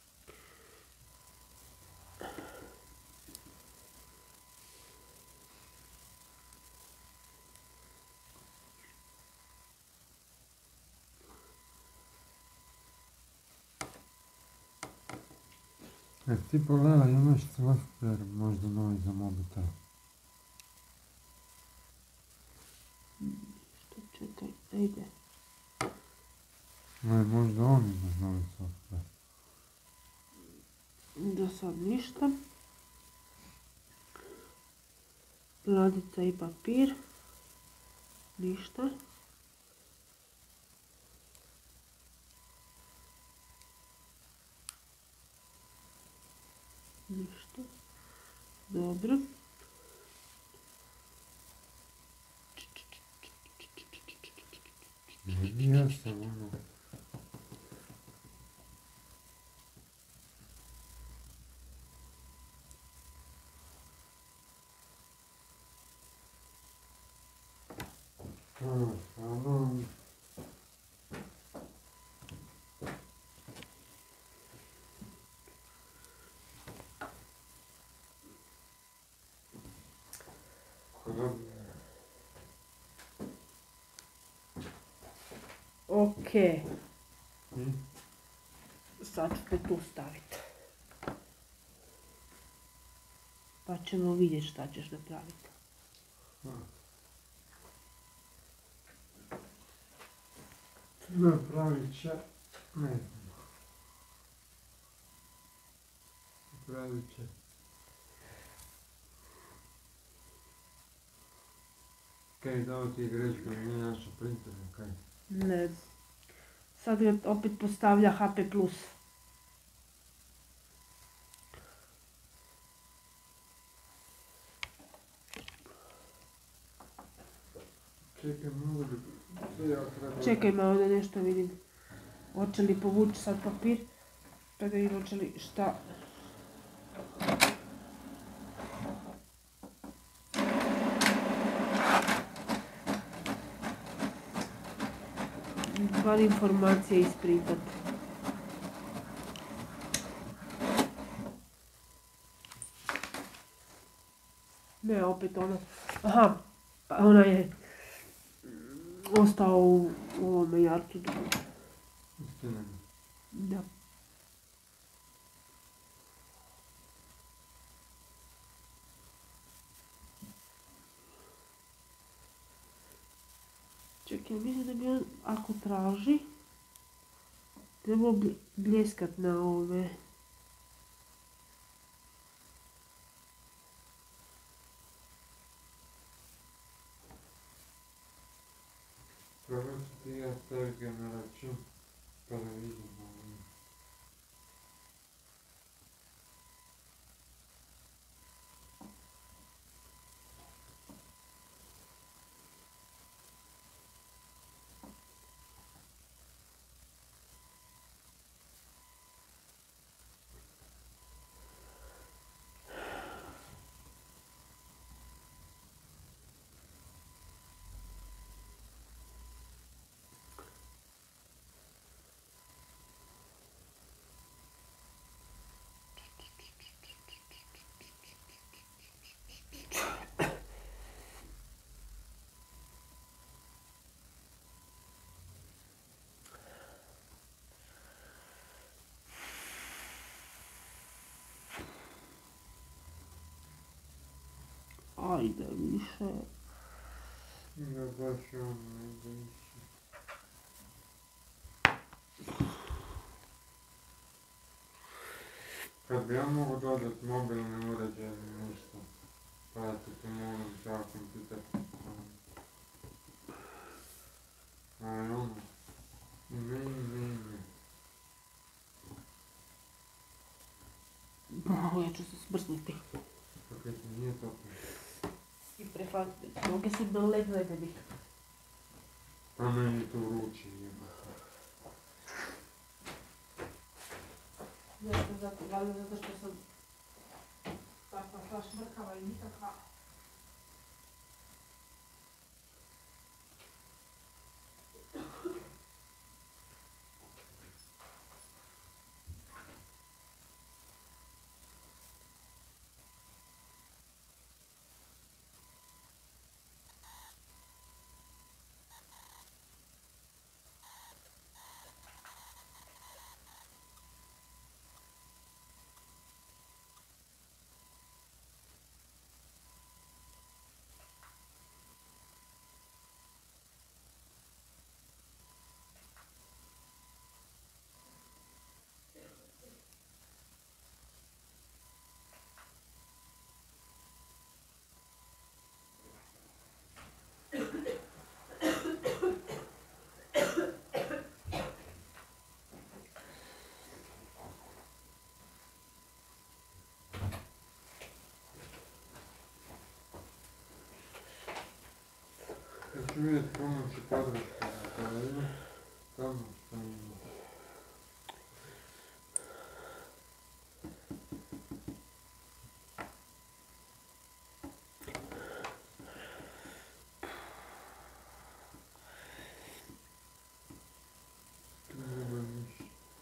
Nek ti pogledaj, imaš software možda novi za mobitel. Što, čekaj, ajde. Ne, možda on ima novi software. Do sad ništa. Ladica i papir. Ništa. Ništa. Dobro. Ja sam ono... Ah, ono... Ok. Hmm? Sad ćete tu staviti. Pa ćemo vidjeti šta ćeš napraviti. Napravit će... Ne znam. Napravit će... Kaj, dao ti grešku, nije naša printerna, kaj? Ne. Sad ga opet postavlja H P plus. Čekaj, mogu li... Ja treba... Čekaj malo da nešto vidim. Hoće li povući sad papir? Pa da vidim hoće li šta... Bar informacije isprintat. Ne, opet ono... Aha, pa ona je... ostao u, u ovome jarcu. Istina. Da. Čekaj, mislim da bi on, ako traži, trebao bljeskat na ove. Probat ću ti ja staviti ga na račun, pa da vidim. Ajde više. Da baš ono ne ide više. Kad bi ja mogu dodat mobilni uređaj ili ništa, pa ja ti to mogu za kompjuter postaviti. Ali ono, i meni ne ide. Bravo, ja ću se smrznuti. Kako ti nije toplo? I prefakti, noge se bile, gledaj bih. A meni to vruće jeba. Zato, zato, valjda zato što sam takva sva šmrkava i nikakva. Sad ću vidjeti pomoći podrške na kolegu, tamo što ima. Tu nema ništa.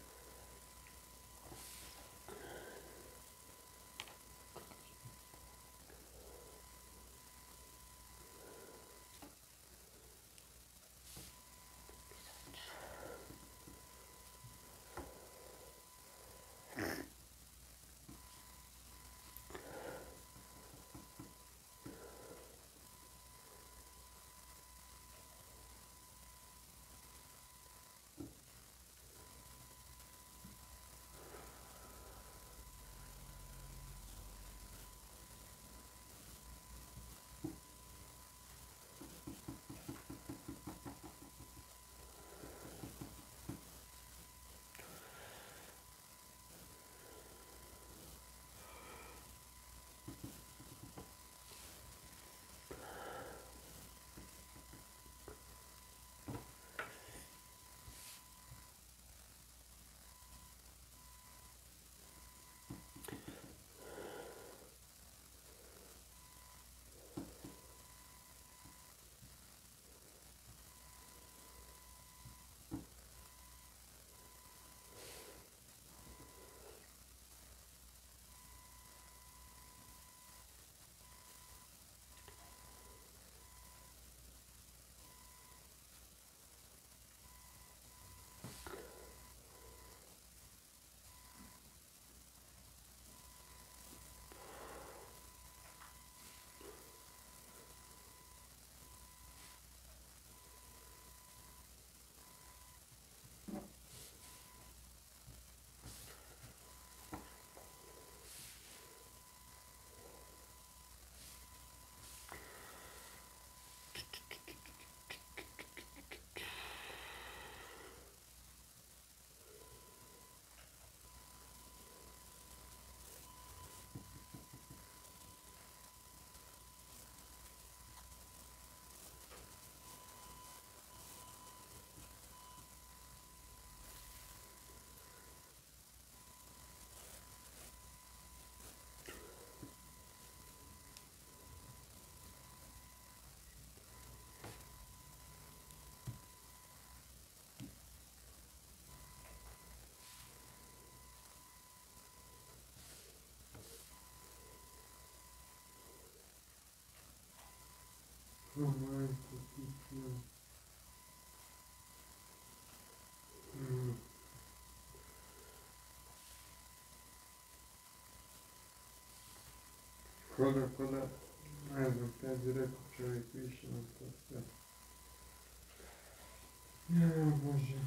O majko ti čuo. Mm. Koda, koda, Ne znam, kad bi rekao čovjek više na to sve. Ja, Bože.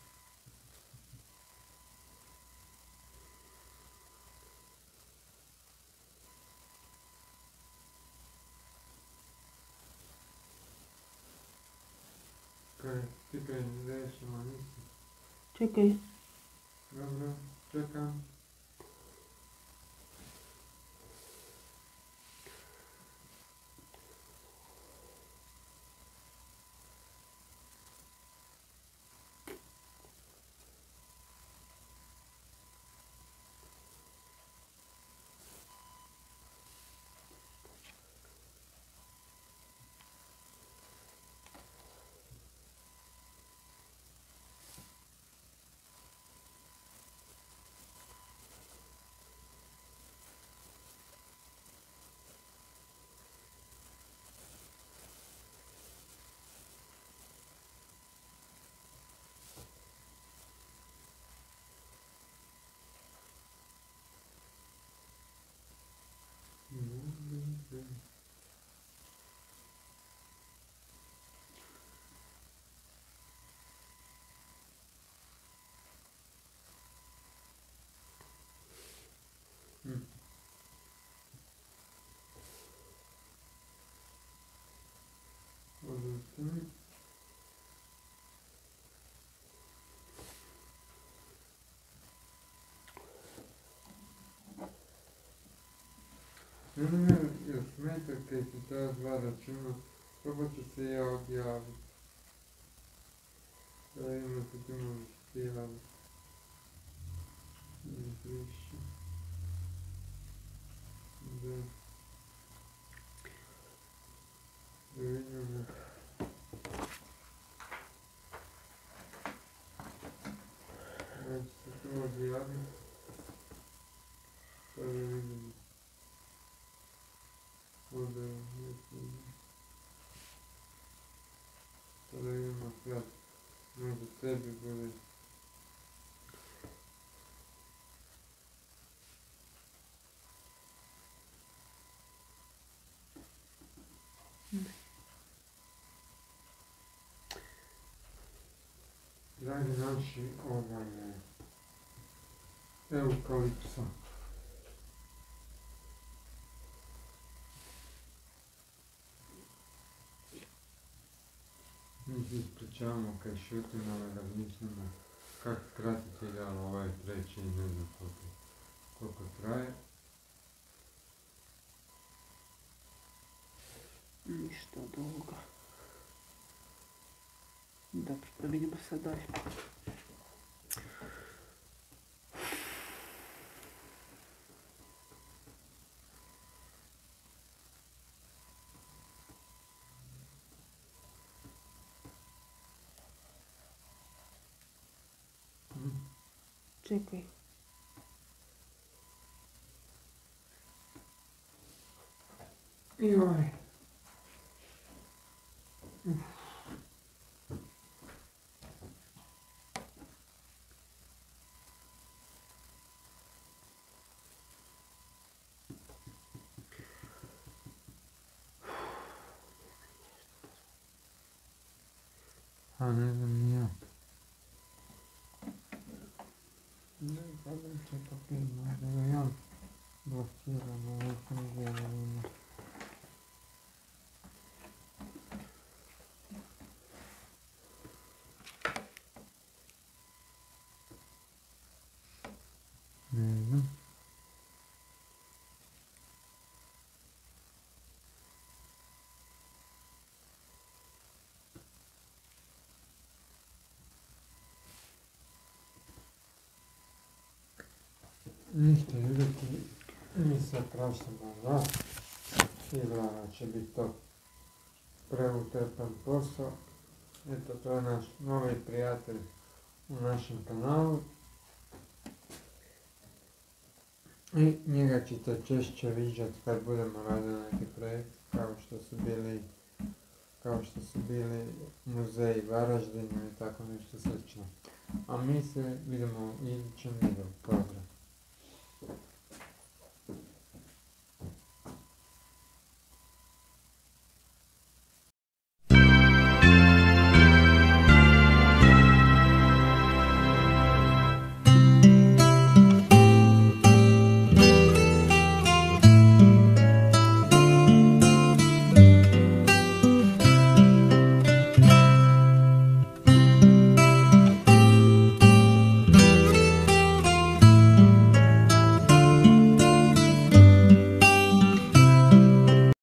Kaj, ti kaj ne daješ ima nisi? Čekaj. Dobro, čekam. Hmm. Odustani. Ne, ne, ne, jel smeta kaj ti ta dva računa, kako ću se ja objaviti? Da ima se ti možeš ti javiti. Izviši. Da. Da vidimo. Da će se tu objaviti. Pa da vidimo. Onda je vidimo. Pa da vidimo sad. Možda tebi bude. Dragi naši, ovaj je eukalipsa. Mi se ispričavamo kaj šutimo, ali razmišljamo kako skratiti da ovaj treći ne znam koliko, koliko traje. Ništa od ovoga. Dobro, da vidimo sad dalje. Čekaj. Joj. A ne znam ni ja. Ne znam će papir, možda ga ja blokiram, ali sam gledam. Ne znam. Ništa, ljubiti, mi se praštamo od vas. Sigurno će biti to preutrpan posao. Eto, to je naš novi prijatelj u našem kanalu. I njega ćete češće viđati kad budemo radili neki projekt, kao što su bili, kao što su bili muzeji Varaždinu i tako nešto slično. A mi se vidimo u idućem videu.